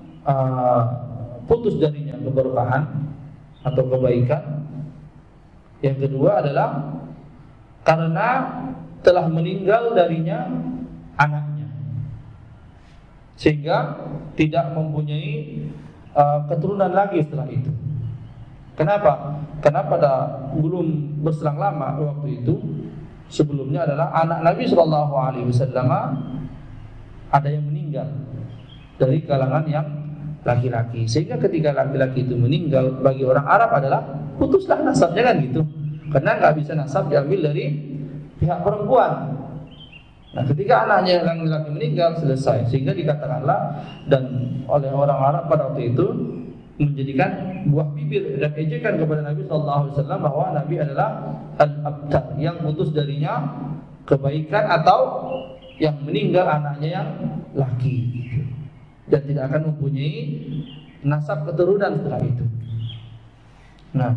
putus darinya keberkahan atau kebaikan. Yang kedua adalah karena telah meninggal darinya anaknya, sehingga tidak mempunyai keturunan lagi setelah itu. Kenapa? Karena pada belum berselang lama waktu itu, sebelumnya adalah anak Nabi Shallallahu Alaihi Wasallam ada yang meninggal dari kalangan yang laki-laki, sehingga ketika laki-laki itu meninggal bagi orang Arab adalah putuslah nasabnya, kan gitu, karena nggak bisa nasab diambil dari pihak perempuan. Nah, ketika anaknya yang laki-laki meninggal, selesai, sehingga dikatakanlah dan oleh orang Arab pada waktu itu menjadikan buah bibir dan ejekan kepada Nabi SAW bahwa Nabi adalah al-abtar, yang putus darinya kebaikan atau yang meninggal anaknya yang laki, dan tidak akan mempunyai nasab keturunan setelah itu. Nah,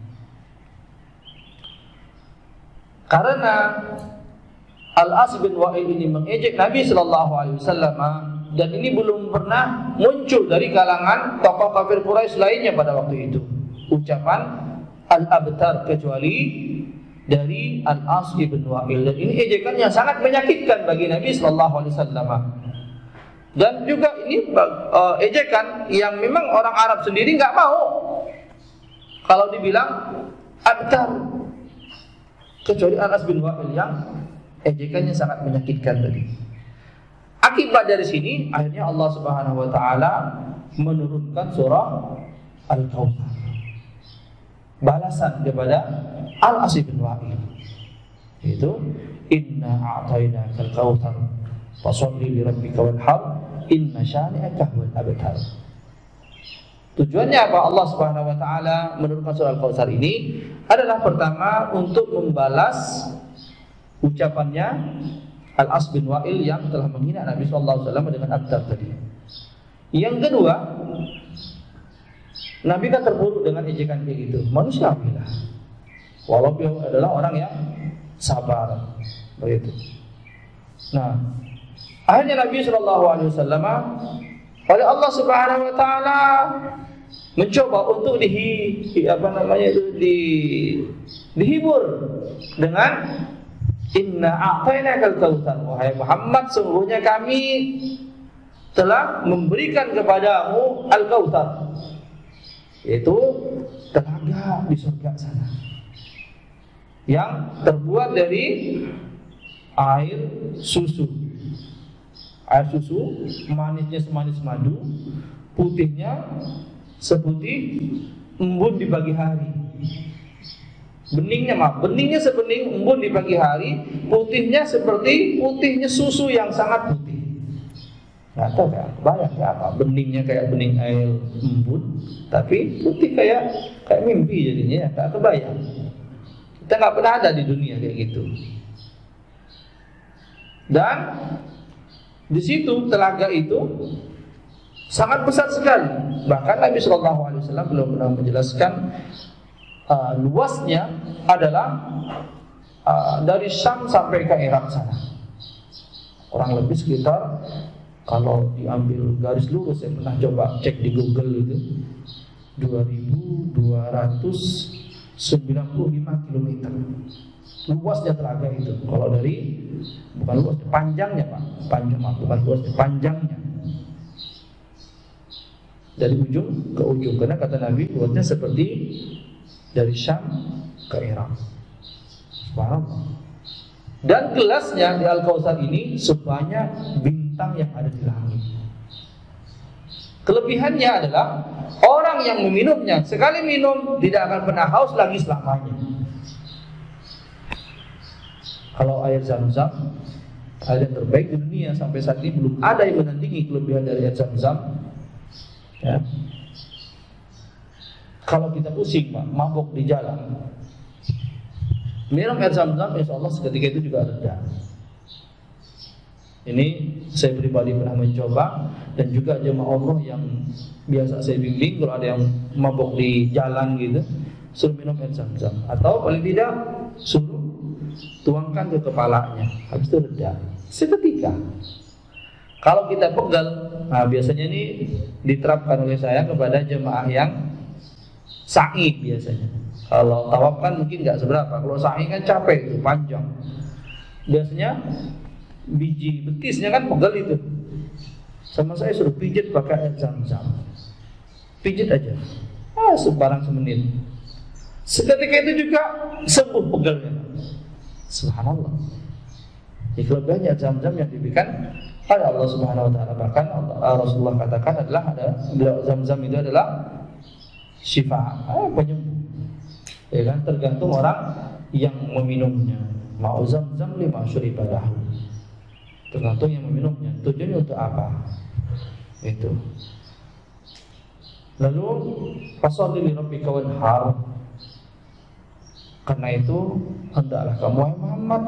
karena Al-As bin Wa'il ini mengejek Nabi SAW, dan ini belum pernah muncul dari kalangan tokoh kafir Quraisy lainnya pada waktu itu, ucapan al-abtar, kecuali dari Al-As bin Wa'il. Dan ini ejekan yang sangat menyakitkan bagi Nabi SAW. Dan juga ini ejekan yang memang orang Arab sendiri nggak mau kalau dibilang abtar, kecuali Al-As bin Wa'il yang ejekannya sangat menyakitkan tadi. Akibat dari sini akhirnya Allah Subhanahu wa taala menurunkan surah Al-Kautsar, balasan kepada Al-As bin Wa'il, yaitu inna a'tainakal kautsar fasholli li rabbika wanhar inna syani'aka huwal abtar. Tujuannya apa Allah Subhanahu wa taala menurunkan surah Al-Kautsar ini adalah pertama untuk membalas ucapannya Al-As bin Wa'il yang telah menghina Nabi SAW dengan abtar tadi. Yang kedua, Nabi kan terburuk dengan ejekan kayak gitu, manusiawilah, walaupun dia adalah orang yang sabar, begitu. Nah, akhirnya Nabi SAW oleh Allah Subhanahu Wa Taala mencoba untuk dihibur dengan inna a'tainakal kautsar, wahai Muhammad, sungguhnya kami telah memberikan kepadamu al-kautsar, yaitu telaga di surga sana yang terbuat dari air susu. Air susu, manisnya semanis madu, putihnya seputih embun di pagi hari. Beningnya sebening embun di pagi hari, putihnya seperti putihnya susu yang sangat putih. Nggak tahu kayak bayang ya apa, beningnya kayak bening air embun, tapi putih kayak mimpi jadinya, ya nggak kebayang. Kita nggak pernah ada di dunia kayak gitu. Dan di situ telaga itu sangat besar sekali. Bahkan Nabi SAW belum pernah menjelaskan luasnya adalah dari Syam sampai ke Irak sana. Kurang lebih sekitar, kalau diambil garis lurus, saya pernah coba cek di Google itu, 2.210 95 km. Luasnya telaga itu. Kalau dari, bukan luas, panjangnya Pak. Bukan luas, panjangnya. Dari ujung ke ujung. Karena kata Nabi, luasnya seperti dari Syam ke Irak. Subhanallah. Dan gelasnya di Al-Kautsar ini sebanyak bintang yang ada di langit. Kelebihannya adalah orang yang meminumnya, sekali minum tidak akan pernah haus lagi selamanya. Kalau air Zam-Zam, air yang terbaik di dunia, sampai saat ini belum ada yang menandingi kelebihan dari air Zam-Zam. Ya. Kalau kita pusing, mabuk di jalan, minum air Zam-Zam, insya Allah seketika itu juga reda. Ini saya pribadi pernah mencoba, dan juga jemaah umroh yang biasa saya bimbing, kalau ada yang mabuk di jalan gitu, suruh minum air Zam-Zam, atau paling tidak suruh tuangkan ke kepalanya, habis itu reda seketika. Kalau kita pegal, nah biasanya ini diterapkan oleh saya kepada jemaah yang sa'i biasanya. Kalau tawaf kan mungkin nggak seberapa, kalau sa'i kan capek itu, panjang. Biasanya biji betisnya kan pegal itu. Sama saya suruh pijit pakai air Zam-Zam. Pijit aja, sebarang semenit. Seketika itu juga sembuh pegalnya. Subhanallah. Ini kelebihannya Zam-Zam yang diberikan oleh Allah Subhanahu wa taala. Bahkan Rasulullah katakan adalah Zam-Zam itu adalah syifa, penyembuh. Ya kan, tergantung orang yang meminumnya. Mau Zam-Zam lima syuriba lahu. Tergantung yang meminumnya. Tujuannya untuk apa? Itu. Lalu fasholli li rabbika wanhar. Karena itu hendaklah kamu wahai Muhammad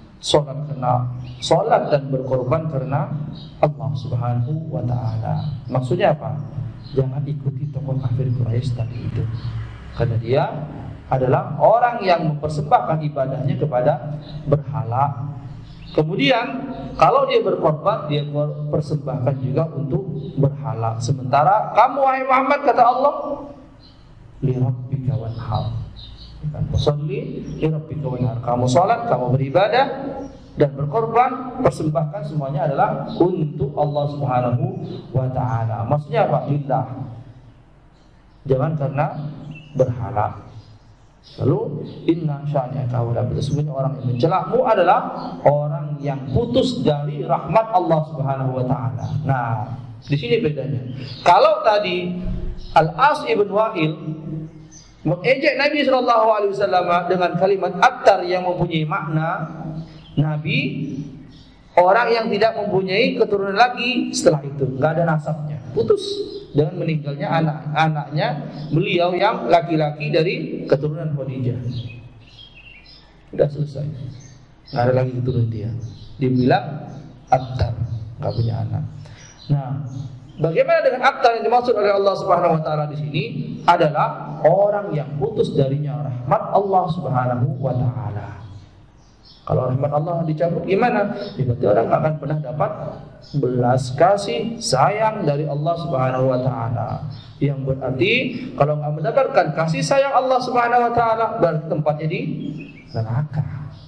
salat dan berkorban karena Allah Subhanahu wa taala. Maksudnya apa? Jangan ikuti tokoh kafir Quraisy tadi itu. Karena dia adalah orang yang mempersembahkan ibadahnya kepada berhala. Kemudian kalau dia berkorban, dia persembahkan juga untuk berhala. Sementara kamu wahai Muhammad, kata Allah, li rabbika wanhar. Sholli li rabbika wanhar. Kamu salat, kamu beribadah dan berkorban, persembahkan semuanya adalah untuk Allah Subhanahu wa taala. Maksudnya apa? Lillah. Jangan karena berhala. Lalu inna syani'aka wala abtar. Sesungguhnya orang yang mencelakmu adalah orang yang putus dari rahmat Allah Subhanahu wa taala. Nah, di sini bedanya. Kalau tadi Al-As ibn Wa'il mengejek Nabi sallallahu alaihi wasallam dengan kalimat abtar yang mempunyai makna Nabi, orang yang tidak mempunyai keturunan lagi setelah itu, enggak ada nasabnya, putus dengan meninggalnya anak-anaknya beliau yang laki-laki dari keturunan Khadijah. Sudah selesai, nggak ada lagi keturunan dia. Dibilang abtar, nggak punya anak. Nah, bagaimana dengan abtar yang dimaksud oleh Allah Subhanahu wa taala di sini adalah orang yang putus darinya rahmat Allah Subhanahu wa taala. Kalau rahmat Allah dicabut gimana? Berarti orang nggak akan pernah dapat belas kasih sayang dari Allah Subhanahu wa taala. Yang berarti kalau nggak mendapatkan kasih sayang Allah Subhanahu wa taala, berarti tempatnya di neraka.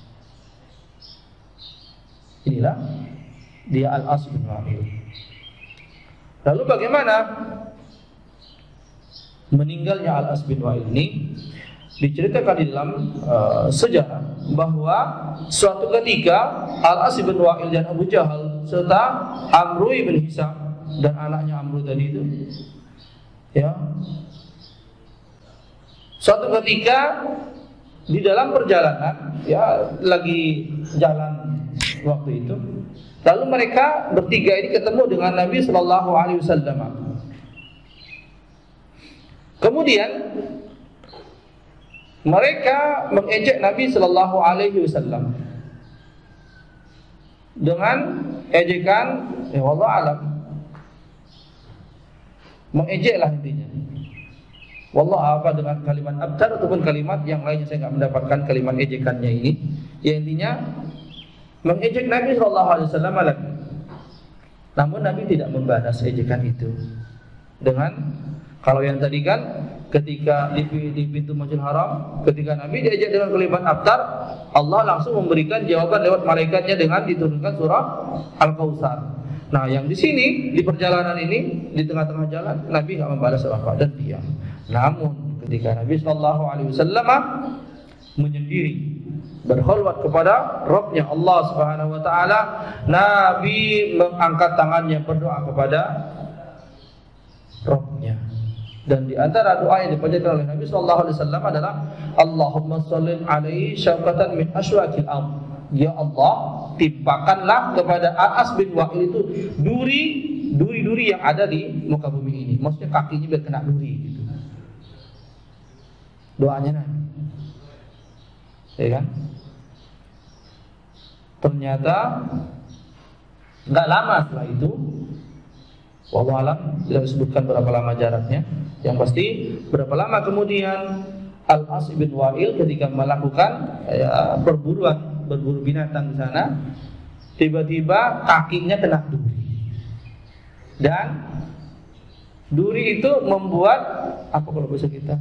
Inilah dia Al-As bin Wa'il. Lalu bagaimana meninggalnya Al-As bin Wa'il ini? Diceritakan di dalam sejarah bahwa suatu ketika Al-As bin Wa'il dan Abu Jahal serta Amru bin Hisam dan anaknya Amru tadi itu, ya, suatu ketika di dalam perjalanan, ya, lagi jalan waktu itu, lalu mereka bertiga ini ketemu dengan Nabi Sallallahu Alaihi Wasallam. Kemudian mereka mengejek Nabi Sallallahu Alaihi Wasallam dengan ejekan, ya wallahu alam, mengejeklah intinya. Wallahu apa dengan kalimat abtar ataupun kalimat yang lainnya, saya nggak mendapatkan kalimat ejekannya ini. Ya intinya mengejek Nabi Sallallahu Alaihi Wasallam lagi. Namun Nabi tidak membalas ejekan itu. Dengan kalau yang tadi kan ketika di pintu Masjidil Haram, ketika Nabi diajak dengan kalimat aftar, Allah langsung memberikan jawaban lewat malaikatnya dengan diturunkan surah Al-Kautsar. Nah, yang di sini di perjalanan ini di tengah-tengah jalan Nabi enggak membalas apa-apa dan diam. Namun ketika Nabi sallallahu alaihi wasallam menyendiri berkhulwat kepada Rabbnya Allah Subhanahu wa taala, Nabi mengangkat tangannya berdoa kepada Rabbnya. Dan di antara doa yang dipanjatkan oleh Nabi sallallahu alaihi wasallam adalah Allahumma shalli alaihi syaukatan min aswaqil ardh. Ya Allah, timpakanlah kepada Al-As bin Wa'il itu duri-duri yang ada di muka bumi ini. Maksudnya kakinya biar kena duri gitu. Doanya Nabi. Ya kan? Ternyata enggak lama setelah itu, wallahu alam, tidak disebutkan berapa lama jaraknya. Yang pasti berapa lama kemudian Al-As bin Wa'il ketika melakukan berburu binatang di sana, tiba-tiba kakinya kena duri. Dan duri itu membuat apa kalau bahasa kita?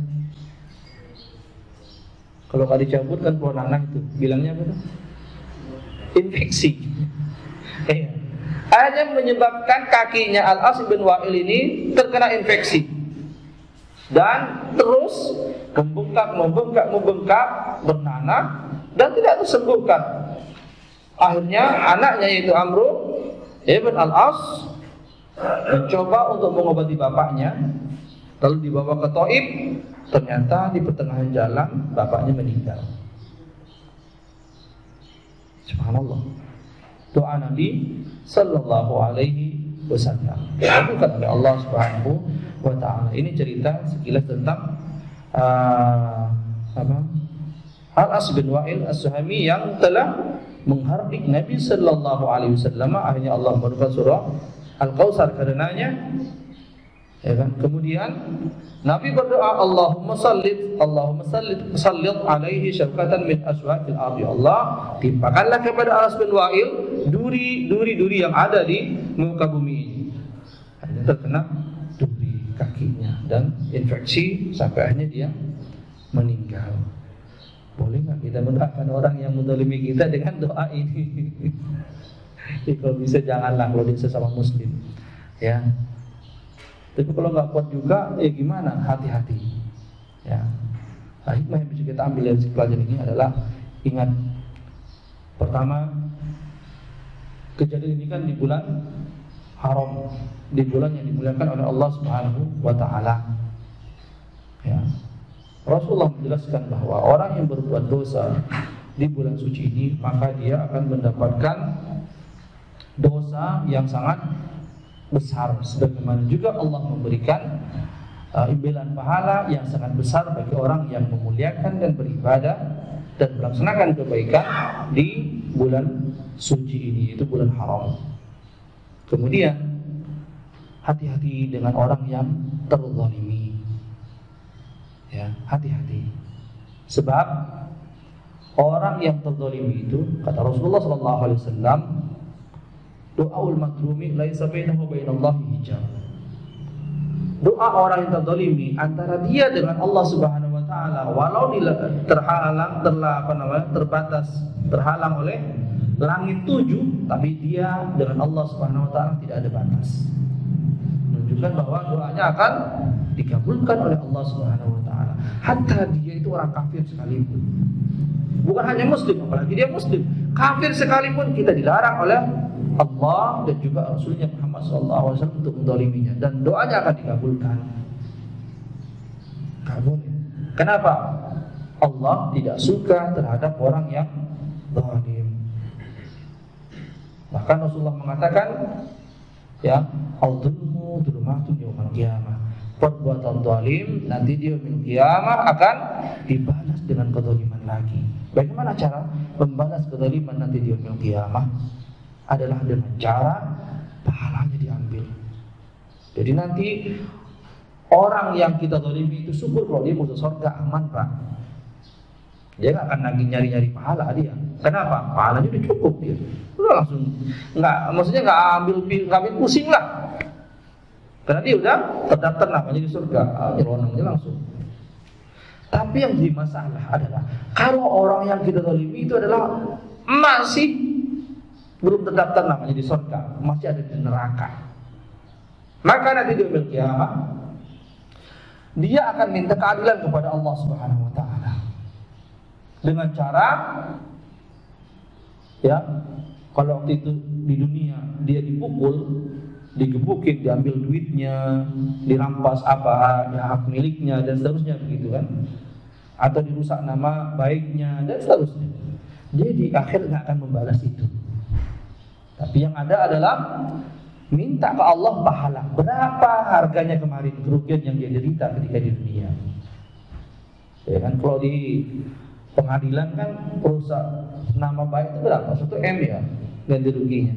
Kalau nggak dicabut kan keluar nanah itu, bilangnya apa tuh? Infeksi. Akhirnya menyebabkan kakinya Al-As bin Wa'il ini terkena infeksi dan terus membengkak, bernanah dan tidak tersembuhkan. Akhirnya anaknya yaitu Amru ibn Al-As mencoba untuk mengobati bapaknya, lalu dibawa ke Taif. Ternyata di pertengahan jalan bapaknya meninggal. Subhanallah. Doa Nabi sallallahu alaihi wasallam dikabulkan oleh Allah Subhanahu wa taala. Ini cerita sekilas tentang Al-As bin Wa'il As-Suhami yang telah menghardik Nabi sallallahu alaihi wasallam. Akhirnya Allah menurunkan surah Al-Kautsar karenanya. Ya kan? Kemudian Nabi berdoa, Allahumma sallit alaihi syaukatan min aswaqil ardi. Allah, timpakanlah kepada Al-As bin Wa'il duri-duri yang ada di muka bumi ini. Akhirnya terkena duri kakinya dan infeksi sampai akhirnya dia meninggal. Boleh nggak kita mendoakan orang yang menzalimi kita dengan doa ini? Jadi kalau bisa janganlah kalau dia sesama muslim. Ya. Tapi kalau nggak kuat juga, ya gimana? Hati-hati. Ya. Nah, hikmah yang bisa kita ambil dari pelajaran ini adalah ingat, pertama, kejadian ini kan di bulan haram, di bulan yang dimuliakan oleh Allah Subhanahu wa taala. Ya. Rasulullah menjelaskan bahwa orang yang berbuat dosa di bulan suci ini, maka dia akan mendapatkan dosa yang sangat besar, sebagaimana juga Allah memberikan imbalan pahala yang sangat besar bagi orang yang memuliakan dan beribadah dan melaksanakan kebaikan di bulan suci ini, itu bulan haram. Kemudian hati-hati dengan orang yang terzalimi. Ya, hati-hati. Sebab orang yang terzalimi itu, kata Rasulullah sallallahu alaihi wasallam, doaul makrumi laisa bainahu wa bainallahi hijab. Doa orang yang terzalimi antara dia dengan Allah Subhanahu wa taala, walau terhalang oleh langit 7, tapi dia dengan Allah Subhanahu wa taala tidak ada batas. Menunjukkan bahwa doanya akan dikabulkan oleh Allah Subhanahu wa taala. Hatta dia itu orang kafir sekalipun. Bukan hanya muslim, apalagi dia muslim. Kafir sekalipun kita dilarang oleh Allah dan juga Rasulnya Muhammad SAW untuk menzaliminya, dan doanya akan dikabulkan. Kabul. Kenapa? Allah tidak suka terhadap orang yang zalim. Bahkan Rasulullah mengatakan, ya, al-dzulmu dzulumatun yaumil qiyamah. Perbuatan zalim nanti di yaumil qiyamah akan dibalas dengan kezaliman lagi. Bagaimana cara membalas kezaliman nanti di yaumil qiyamah? Adalah dengan cara pahalanya diambil. Jadi nanti orang yang kita zalimi itu syukur kalau dia masuk surga, aman Pak. Dia nggak akan lagi nyari-nyari pahala dia. Kenapa? Pahalanya udah cukup dia. Udah langsung nggak, maksudnya nggak ambil pusing lah. Karena dia udah terdaftar namanya di surga, nyelonongnya langsung. Tapi yang jadi masalah adalah kalau orang yang kita zalimi itu adalah masih belum terdaftar namanya di surga, masih ada di neraka. Maka nanti di yaumil qiyamah dia akan minta keadilan kepada Allah Subhanahu wa taala. Dengan cara ya, kalau waktu itu di dunia dia dipukul, digebukin, diambil duitnya, dirampas apa ya hak miliknya dan seterusnya begitu kan, atau dirusak nama baiknya dan seterusnya. Dia di akhir nggak akan membalas itu. Tapi yang ada adalah minta ke Allah pahala. Berapa harganya kemarin kerugian yang dia derita ketika di dunia? Ya kan, kalau di pengadilan kan perusak nama baik itu berapa? 1 M ya ganti ruginya.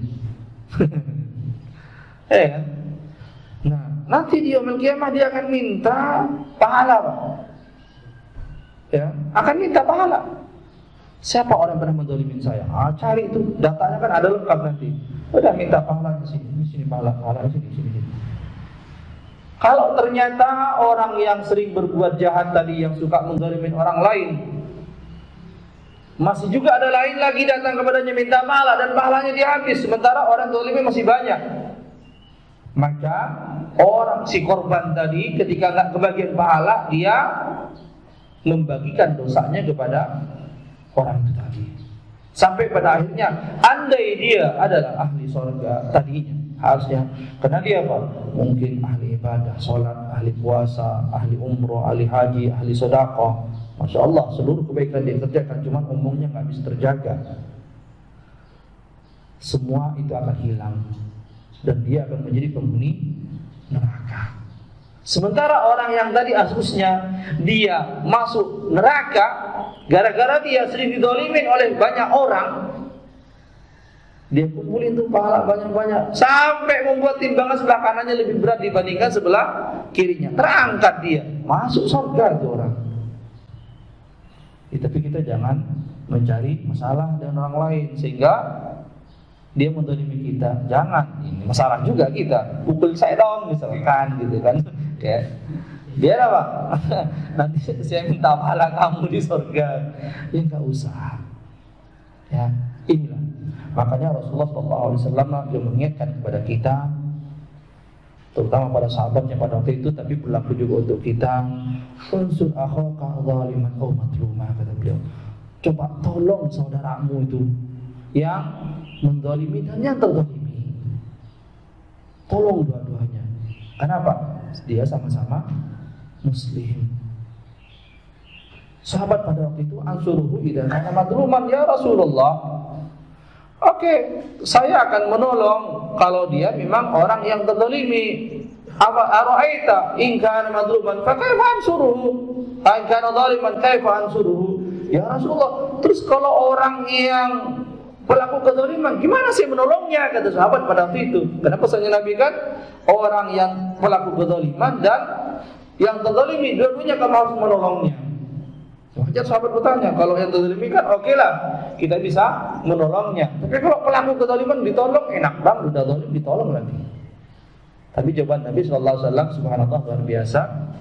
Ya kan? Nah, nanti di yaumil qiyamah dia akan minta pahala, Pak. Ya, akan minta pahala. Siapa orang yang pernah menzalimin saya? Cari itu, datanya kan ada lengkap nanti. Udah minta pahala di sini pahala di sini. Kalau ternyata orang yang sering berbuat jahat tadi, yang suka menzalimin orang lain, masih juga ada lain lagi datang kepadanya minta pahala dan pahalanya dia habis, sementara orang zalimnya masih banyak. Maka orang si korban tadi ketika nggak kebagian pahala, dia membagikan dosanya kepada orang itu tadi. Sampai pada akhirnya, andai dia adalah ahli surga tadinya, harusnya, karena dia apa? Mungkin ahli ibadah, sholat, ahli puasa, ahli umroh, ahli haji, ahli sedekah. Masya Allah, seluruh kebaikan dia kerjakan, cuma umumnya nggak bisa terjaga. Semua itu akan hilang dan dia akan menjadi penghuni neraka. Sementara orang yang tadi asusnya dia masuk neraka gara-gara dia sering didolimin oleh banyak orang, dia kumpulin tuh pahala banyak-banyak sampai membuat timbangan sebelah kanannya lebih berat dibandingkan sebelah kirinya. Terangkat dia, masuk surga itu orang. Tapi kita jangan mencari masalah dengan orang lain sehingga dia mendolimi kita. Jangan, ini masalah juga kita. Pukul saya dong misalkan gitu kan. Ya. Biar apa? Nanti saya minta pahala kamu di surga. Ya enggak usah. Ya, inilah. Makanya Rasulullah SAW dia mengingatkan kepada kita, terutama pada sahabatnya pada waktu itu, tapi berlaku juga untuk kita. Unsur akhaka zaliman aw matluma, kata beliau. Coba tolong saudaramu itu yang menzalimi dan yang terzalimi. Tolong dua-duanya. Kenapa? Dia sama-sama muslim. Sahabat pada waktu itu ansuruhu idza kana madluman ya Rasulullah. Oke, saya akan menolong kalau dia memang orang yang terzalimi. Apa ara'aita in kana madluman fa kaifa ansuruhu? In kana zaliman kaifa ansuruhu? Ya Rasulullah, terus kalau orang yang pelaku kezaliman, gimana sih menolongnya? Kata sahabat pada waktu itu. Karena pesannya Nabi kan, orang yang pelaku kezaliman dan yang terzalimi, dua-duanya kamu harus menolongnya. Wajar sahabat bertanya, kalau yang terzalimi kan oke lah, kita bisa menolongnya. Tapi kalau pelaku kezaliman ditolong, enak banget, udah zalim ditolong lagi. Tapi jawaban Nabi SAW subhanallah luar biasa.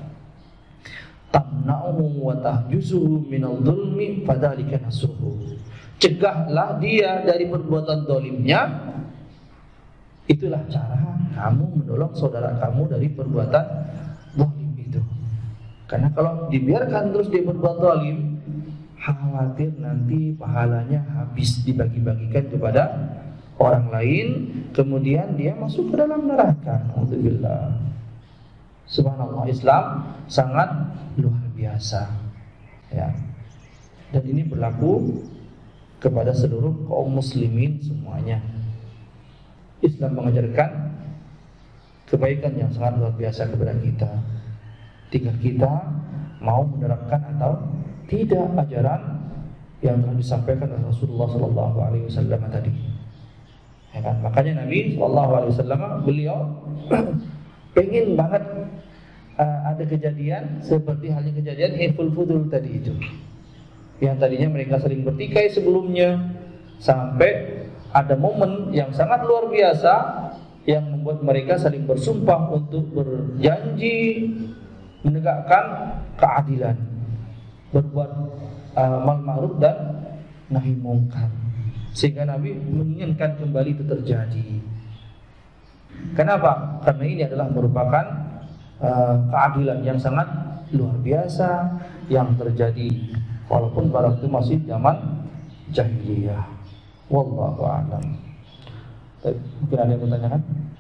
Tamna'uhu wa tahjuzuhu minal zulmi fadzalika nasruhu. Cegahlah dia dari perbuatan zalimnya. Itulah cara kamu menolong saudara kamu dari perbuatan zalim itu. Karena kalau dibiarkan terus dia berbuat zalim, khawatir nanti pahalanya habis dibagi-bagikan kepada orang lain, kemudian dia masuk ke dalam neraka. Alhamdulillah. Subhanallah, Islam sangat luar biasa. Ya. Dan ini berlaku kepada seluruh kaum muslimin semuanya. Islam mengajarkan kebaikan yang sangat luar biasa kepada kita. Tinggal kita mau menerapkan atau tidak ajaran yang telah disampaikan oleh Rasulullah SAW tadi. Ya kan? Makanya Nabi SAW beliau pengen banget ada kejadian seperti halnya kejadian Hilful Fudul tadi itu. Yang tadinya mereka sering bertikai sebelumnya, sampai ada momen yang sangat luar biasa yang membuat mereka saling bersumpah untuk berjanji menegakkan keadilan, berbuat amal ma'ruf dan nahi mungkar. Sehingga Nabi menginginkan kembali itu terjadi. Kenapa? Karena ini adalah merupakan keadilan yang sangat luar biasa yang terjadi walaupun pada waktu masih zaman jahiliyah. Wallahu a'lam. Mungkin ada yang bertanya kan?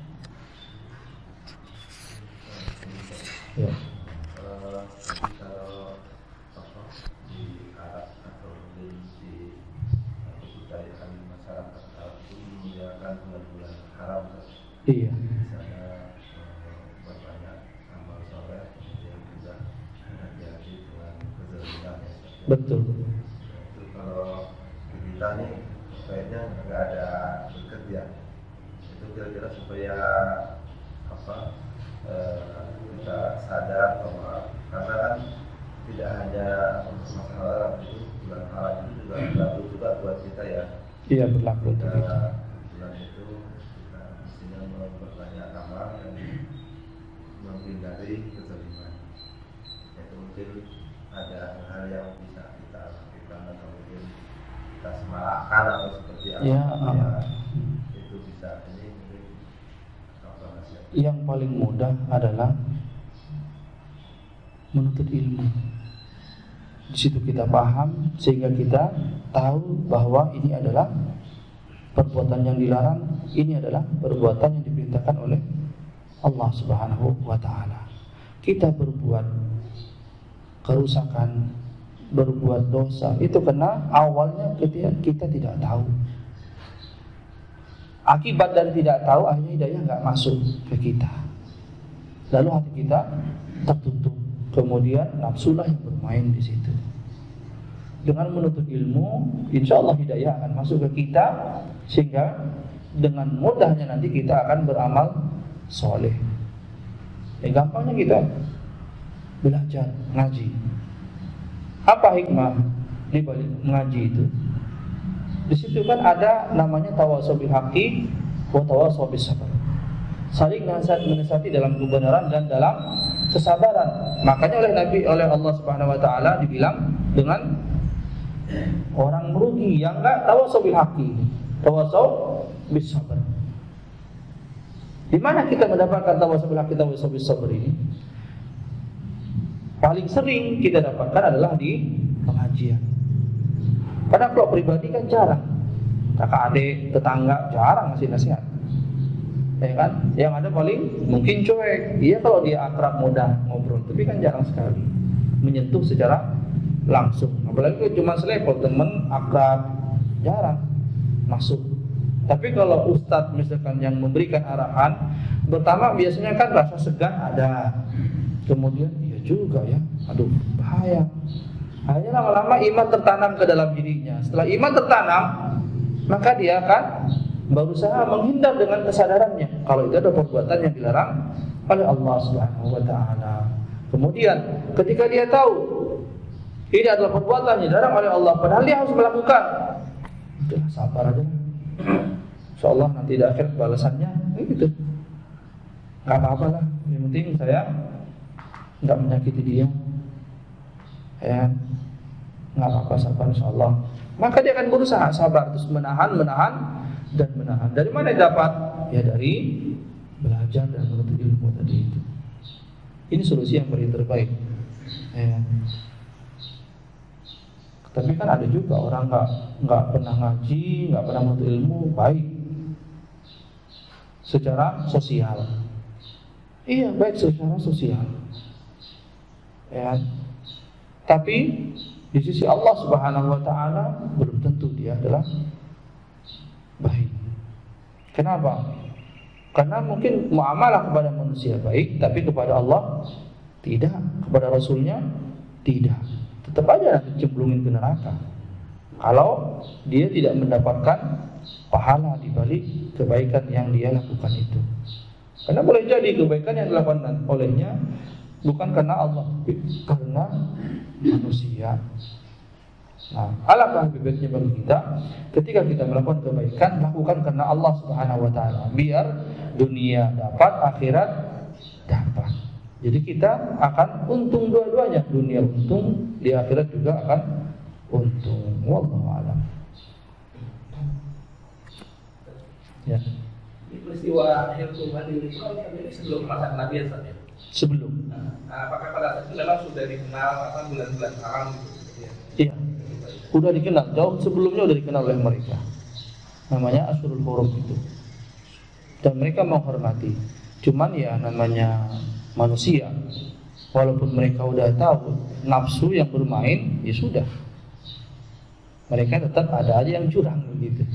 Ya. Kalau di Arab atau di budaya masyarakat Arab itu memuliakan bulan-bulan haram. Iya. Misalnya berbanyak amal soleh yang juga hati-hati dengan kezaliman. Betul. Itu kalau kita nih kayaknya nggak ada bekerja. Itu kira-kira supaya apa? Kita sadar bahwa karena kan tidak hanya masalah itu bulan haram itu juga berlaku juga buat kita ya. Iya, berlaku untuk kita. Bulan itu kita mestinya memperbanyak amal dan menghindari kezaliman. Itu mungkin ada hal yang bisa kita lakukan atau mungkin kita semarakkan atau seperti apa. Ya, itu bisa ini mungkin apa nasihat. Yang paling mudah adalah menuntut ilmu. Di situ kita paham sehingga kita tahu bahwa ini adalah perbuatan yang dilarang, ini adalah perbuatan yang diperintahkan oleh Allah Subhanahu wa taala. Kita berbuat kerusakan, berbuat dosa itu karena awalnya kita tidak tahu. Akibat dari tidak tahu akhirnya hidayah enggak masuk ke kita. Lalu hati kita tertutup. Kemudian nafsulah yang bermain di situ. Dengan menuntut ilmu, insya Allah hidayah akan masuk ke kita sehingga dengan mudahnya nanti kita akan beramal soleh. Gampangnya kita belajar ngaji. Apa hikmah di balik ngaji itu? Di situ kan ada namanya tawasau bil haqqi wa tawasau bis sabr. Saling menasihati dalam kebenaran dan dalam kesabaran. Makanya oleh Allah Subhanahu wa taala dibilang dengan orang merugi yang enggak tawasau bil haqqi, tawasau bis sabr. Di mana kita mendapatkan tawasau bil haqqi, tawasau bis sabr ini? Paling sering kita dapatkan adalah di pengajian. Padahal kalau pribadi kan jarang. Kakak adik, tetangga jarang ngasih nasihat. Ya kan? Yang ada paling mungkin cuek. Iya kalau dia akrab mudah ngobrol, tapi kan jarang sekali menyentuh secara langsung. Apalagi kalau cuma selevel teman akrab, jarang masuk. Tapi kalau ustadz misalkan yang memberikan arahan, pertama biasanya kan rasa segan ada. Kemudian iya juga ya, aduh bahaya. Akhirnya lama-lama iman tertanam ke dalam dirinya. Setelah iman tertanam, maka dia akan berusaha menghindar dengan kesadarannya kalau itu ada perbuatan yang dilarang oleh Allah Subhanahu wa taala. Kemudian ketika dia tahu ini adalah perbuatan yang dilarang oleh Allah padahal dia harus melakukan, udah sabar aja. Insyaallah nanti di akhir balasannya gitu. Enggak apa-apa lah. Yang penting saya enggak menyakiti dia. Ya. Enggak apa-apa, sabar insyaallah. Maka dia akan berusaha sabar terus menahan dan menahan. Dari mana dapat? Ya dari belajar dan menuntut ilmu tadi itu. Ini solusi yang paling terbaik. Ya. Tapi kan ada juga orang nggak pernah ngaji, nggak pernah menuntut ilmu, baik secara sosial. Iya baik secara sosial. Ya. Tapi di sisi Allah Subhanahu wa taala belum tentu dia adalah baik. Kenapa? Karena mungkin muamalah kepada manusia baik, tapi kepada Allah tidak, kepada Rasulnya tidak. Tetap aja dicemplungin ke neraka kalau dia tidak mendapatkan pahala di balik kebaikan yang dia lakukan itu. Karena boleh jadi kebaikan yang dilakukan olehnya bukan karena Allah, karena manusia. Nah, alangkah lebih baiknya bagi kita ketika kita melakukan kebaikan, lakukan karena Allah Subhanahu wa taala, biar dunia dapat, akhirat dapat. Jadi kita akan untung dua-duanya, dunia untung, di akhirat juga akan untung. Wallahu a'lam. Ya. Peristiwa akhir Tuhan di Indonesia ini sebelum masa Nabi ya? Sebelum. Apakah pada saat itu memang sudah dikenal bulan-bulan haram gitu? Iya. Udah dikenal, jauh sebelumnya udah dikenal oleh mereka. Namanya Ashurul Hurum itu. Dan mereka menghormati. Cuman ya namanya manusia. Walaupun mereka udah tahu nafsu yang bermain, ya sudah. Mereka tetap ada aja yang curang begitu.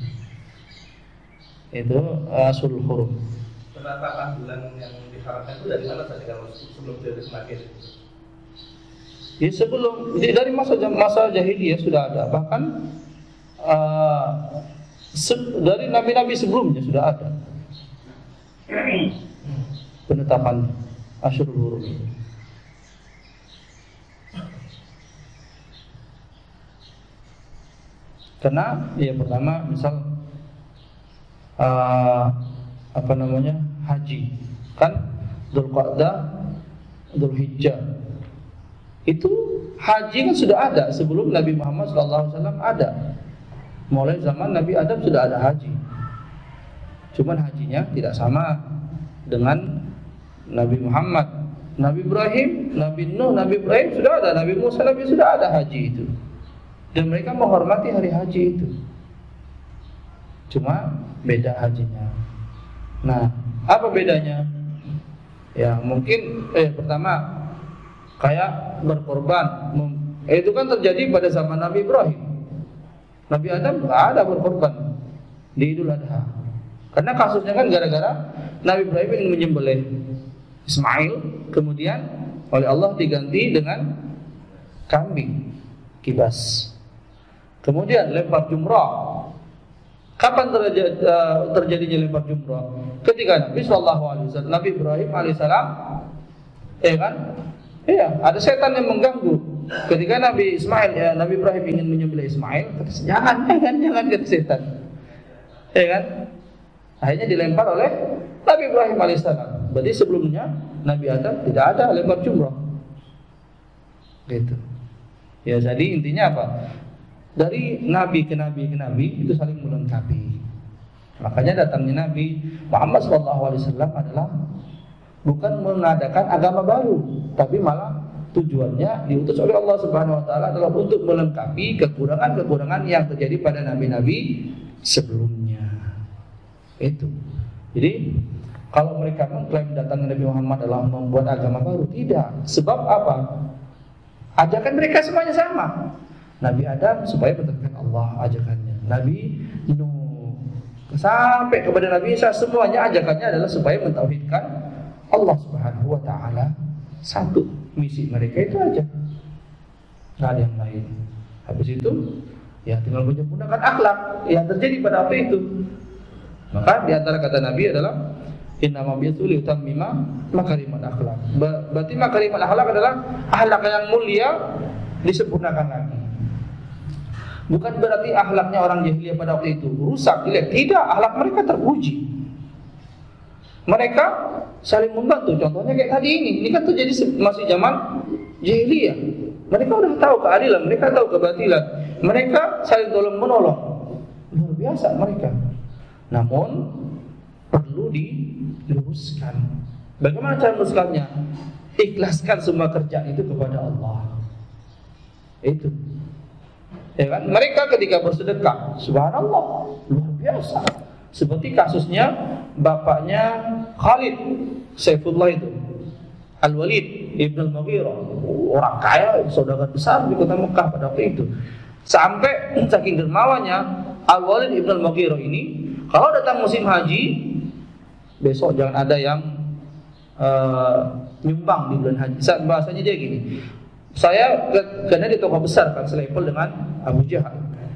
Itu Ashurul Hurum. Penetapan bulan yang diharapkan itu dari mana saja kalau sebelum jadi semakin? Ya sebelum, dari masa jahiliyah sudah ada. Bahkan dari nabi-nabi sebelumnya sudah ada penetapan Ashurul Hurum. Karena ya pertama misal haji kan Dzulqa'dah, Dzulhijjah. Itu haji kan sudah ada sebelum Nabi Muhammad SAW ada. Mulai zaman Nabi Adam sudah ada haji. Cuman hajinya tidak sama dengan Nabi Muhammad. Nabi Ibrahim, Nabi Nuh, Nabi Ibrahim sudah ada, Nabi Musa, Nabi sudah ada haji itu. Dan mereka menghormati hari haji itu. Cuma beda hajinya. Nah, apa bedanya? Ya mungkin pertama kayak berkorban. Itu kan terjadi pada zaman Nabi Ibrahim. Nabi Adam nggak ada berkorban di Idul Adha. Karena kasusnya kan gara-gara Nabi Ibrahim ingin menyembelih Ismail, kemudian oleh Allah diganti dengan kambing kibas. Kemudian lempar jumrah. Kapan terjadinya lempar jumrah? Ketika Nabi SAW, Nabi Ibrahim alaihissalam, ada setan yang mengganggu. Ketika Nabi Nabi Ibrahim ingin menyembelih Ismail, kata jangan kata setan. Akhirnya dilempar oleh Nabi Ibrahim alaihissalam. Berarti sebelumnya Nabi Adam tidak ada lempar jumrah. Gitu. Ya, jadi intinya apa? Dari nabi ke nabi itu saling melengkapi. Makanya datangnya Nabi Muhammad SAW adalah bukan mengadakan agama baru, tapi malah tujuannya diutus oleh Allah Subhanahu Wa Taala adalah untuk melengkapi kekurangan-kekurangan yang terjadi pada nabi-nabi sebelumnya. Itu. Jadi kalau mereka mengklaim datangnya Nabi Muhammad adalah membuat agama baru, tidak. Sebab apa? Ajakan mereka semuanya sama. Nabi Adam supaya bertauhid Allah ajakannya. Nabi Nuh sampai kepada Nabi Isa semuanya ajakannya adalah supaya mentauhidkan Allah Subhanahu Wa Taala. Satu misi mereka itu aja. Nggak ada yang lain. Habis itu ya tinggal menyempurnakan akhlak yang terjadi pada waktu itu. Maka di antara kata Nabi adalah innama bi'tsu litammima makarimal akhlak. Berarti makarimal akhlak adalah akhlak yang mulia disempurnakan lagi. Bukan berarti akhlaknya orang jahiliyah pada waktu itu rusak, jelek. Tidak, akhlak mereka terpuji. Mereka saling membantu. Contohnya kayak tadi ini kan terjadi masih zaman jahiliyah. Mereka udah tahu keadilan, mereka tahu kebatilan. Mereka saling tolong menolong. Luar biasa mereka. Namun perlu diluruskan. Bagaimana cara meluruskannya? Ikhlaskan semua kerjaan itu kepada Allah. Itu. Ya kan? Mereka ketika bersedekah, subhanallah, luar biasa. Seperti kasusnya bapaknya Khalid Saifullah itu, Al-Walid Ibn Al-Mughirah, orang kaya, saudagar besar di kota Mekah pada waktu itu. Sampai saking dermawannya Al-Walid Ibn Al-Mughirah ini, kalau datang musim haji, besok jangan ada yang nyumbang di bulan haji. Bahasanya dia gini, saya karena di toko besar kan selevel dengan Abu Jahal.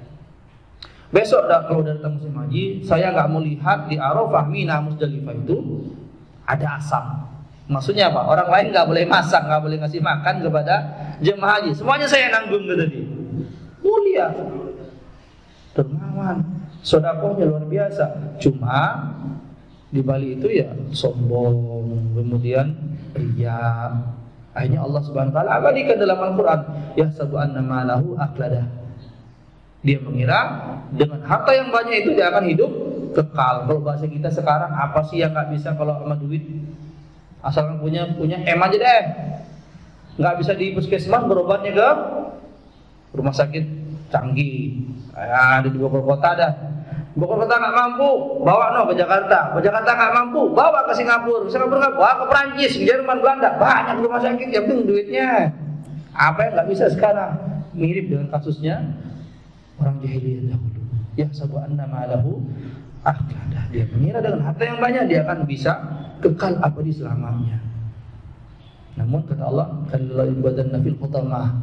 Besok kalau datang musim haji, saya nggak mau lihat di Arafah, Mina, Musdalifah itu ada asap. Maksudnya apa? Orang lain nggak boleh masak, nggak boleh ngasih makan kepada jemaah haji. Semuanya saya nanggung tadi. Mulia, dermawan, sedekahnya luar biasa. Cuma Di balik itu ya sombong, kemudian riya. Akhirnya Allah Subhanahu wa taala abadikan dalam Al-Qur'an, yahsabu anna malahu akhladah. Dia mengira dengan harta yang banyak itu dia akan hidup kekal. Kalau bahasa kita sekarang, apa sih yang nggak bisa kalau sama duit? Asalkan punya M aja deh. Nggak bisa di puskesmas, berobatnya ke rumah sakit canggih. Ada di Bogor kota dah. Bogor kota nggak mampu, bawa ke Jakarta. Jakarta nggak mampu, bawa ke Singapura. Singapura nggak, bawa ke Perancis, Jerman, Belanda. Banyak rumah sakit, yang penting duitnya. Apa yang nggak bisa sekarang? Mirip dengan kasusnya orang jahiliyah dahulu. Ya sabu anna ma'alahu akhladah. Dia mengira dengan harta yang banyak dia akan bisa kekal abadi selamanya. Namun kata Allah, kalla ibadan nafil hutamah.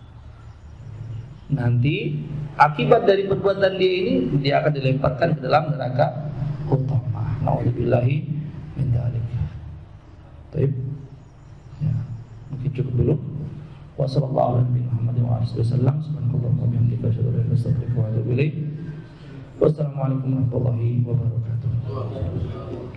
Nanti akibat dari perbuatan dia ini, dia akan dilemparkan ke dalam neraka hutamah. Nauzubillahi min dzalik. Baik. Ya, mungkin cukup dulu. Wa sallallahu alaihi wasallam. Subhanallah wa bihamdihi asyhadu an la ilaha illa anta astaghfiruka wa atubu ilaik. Wassalamualaikum warahmatullahi wabarakatuh.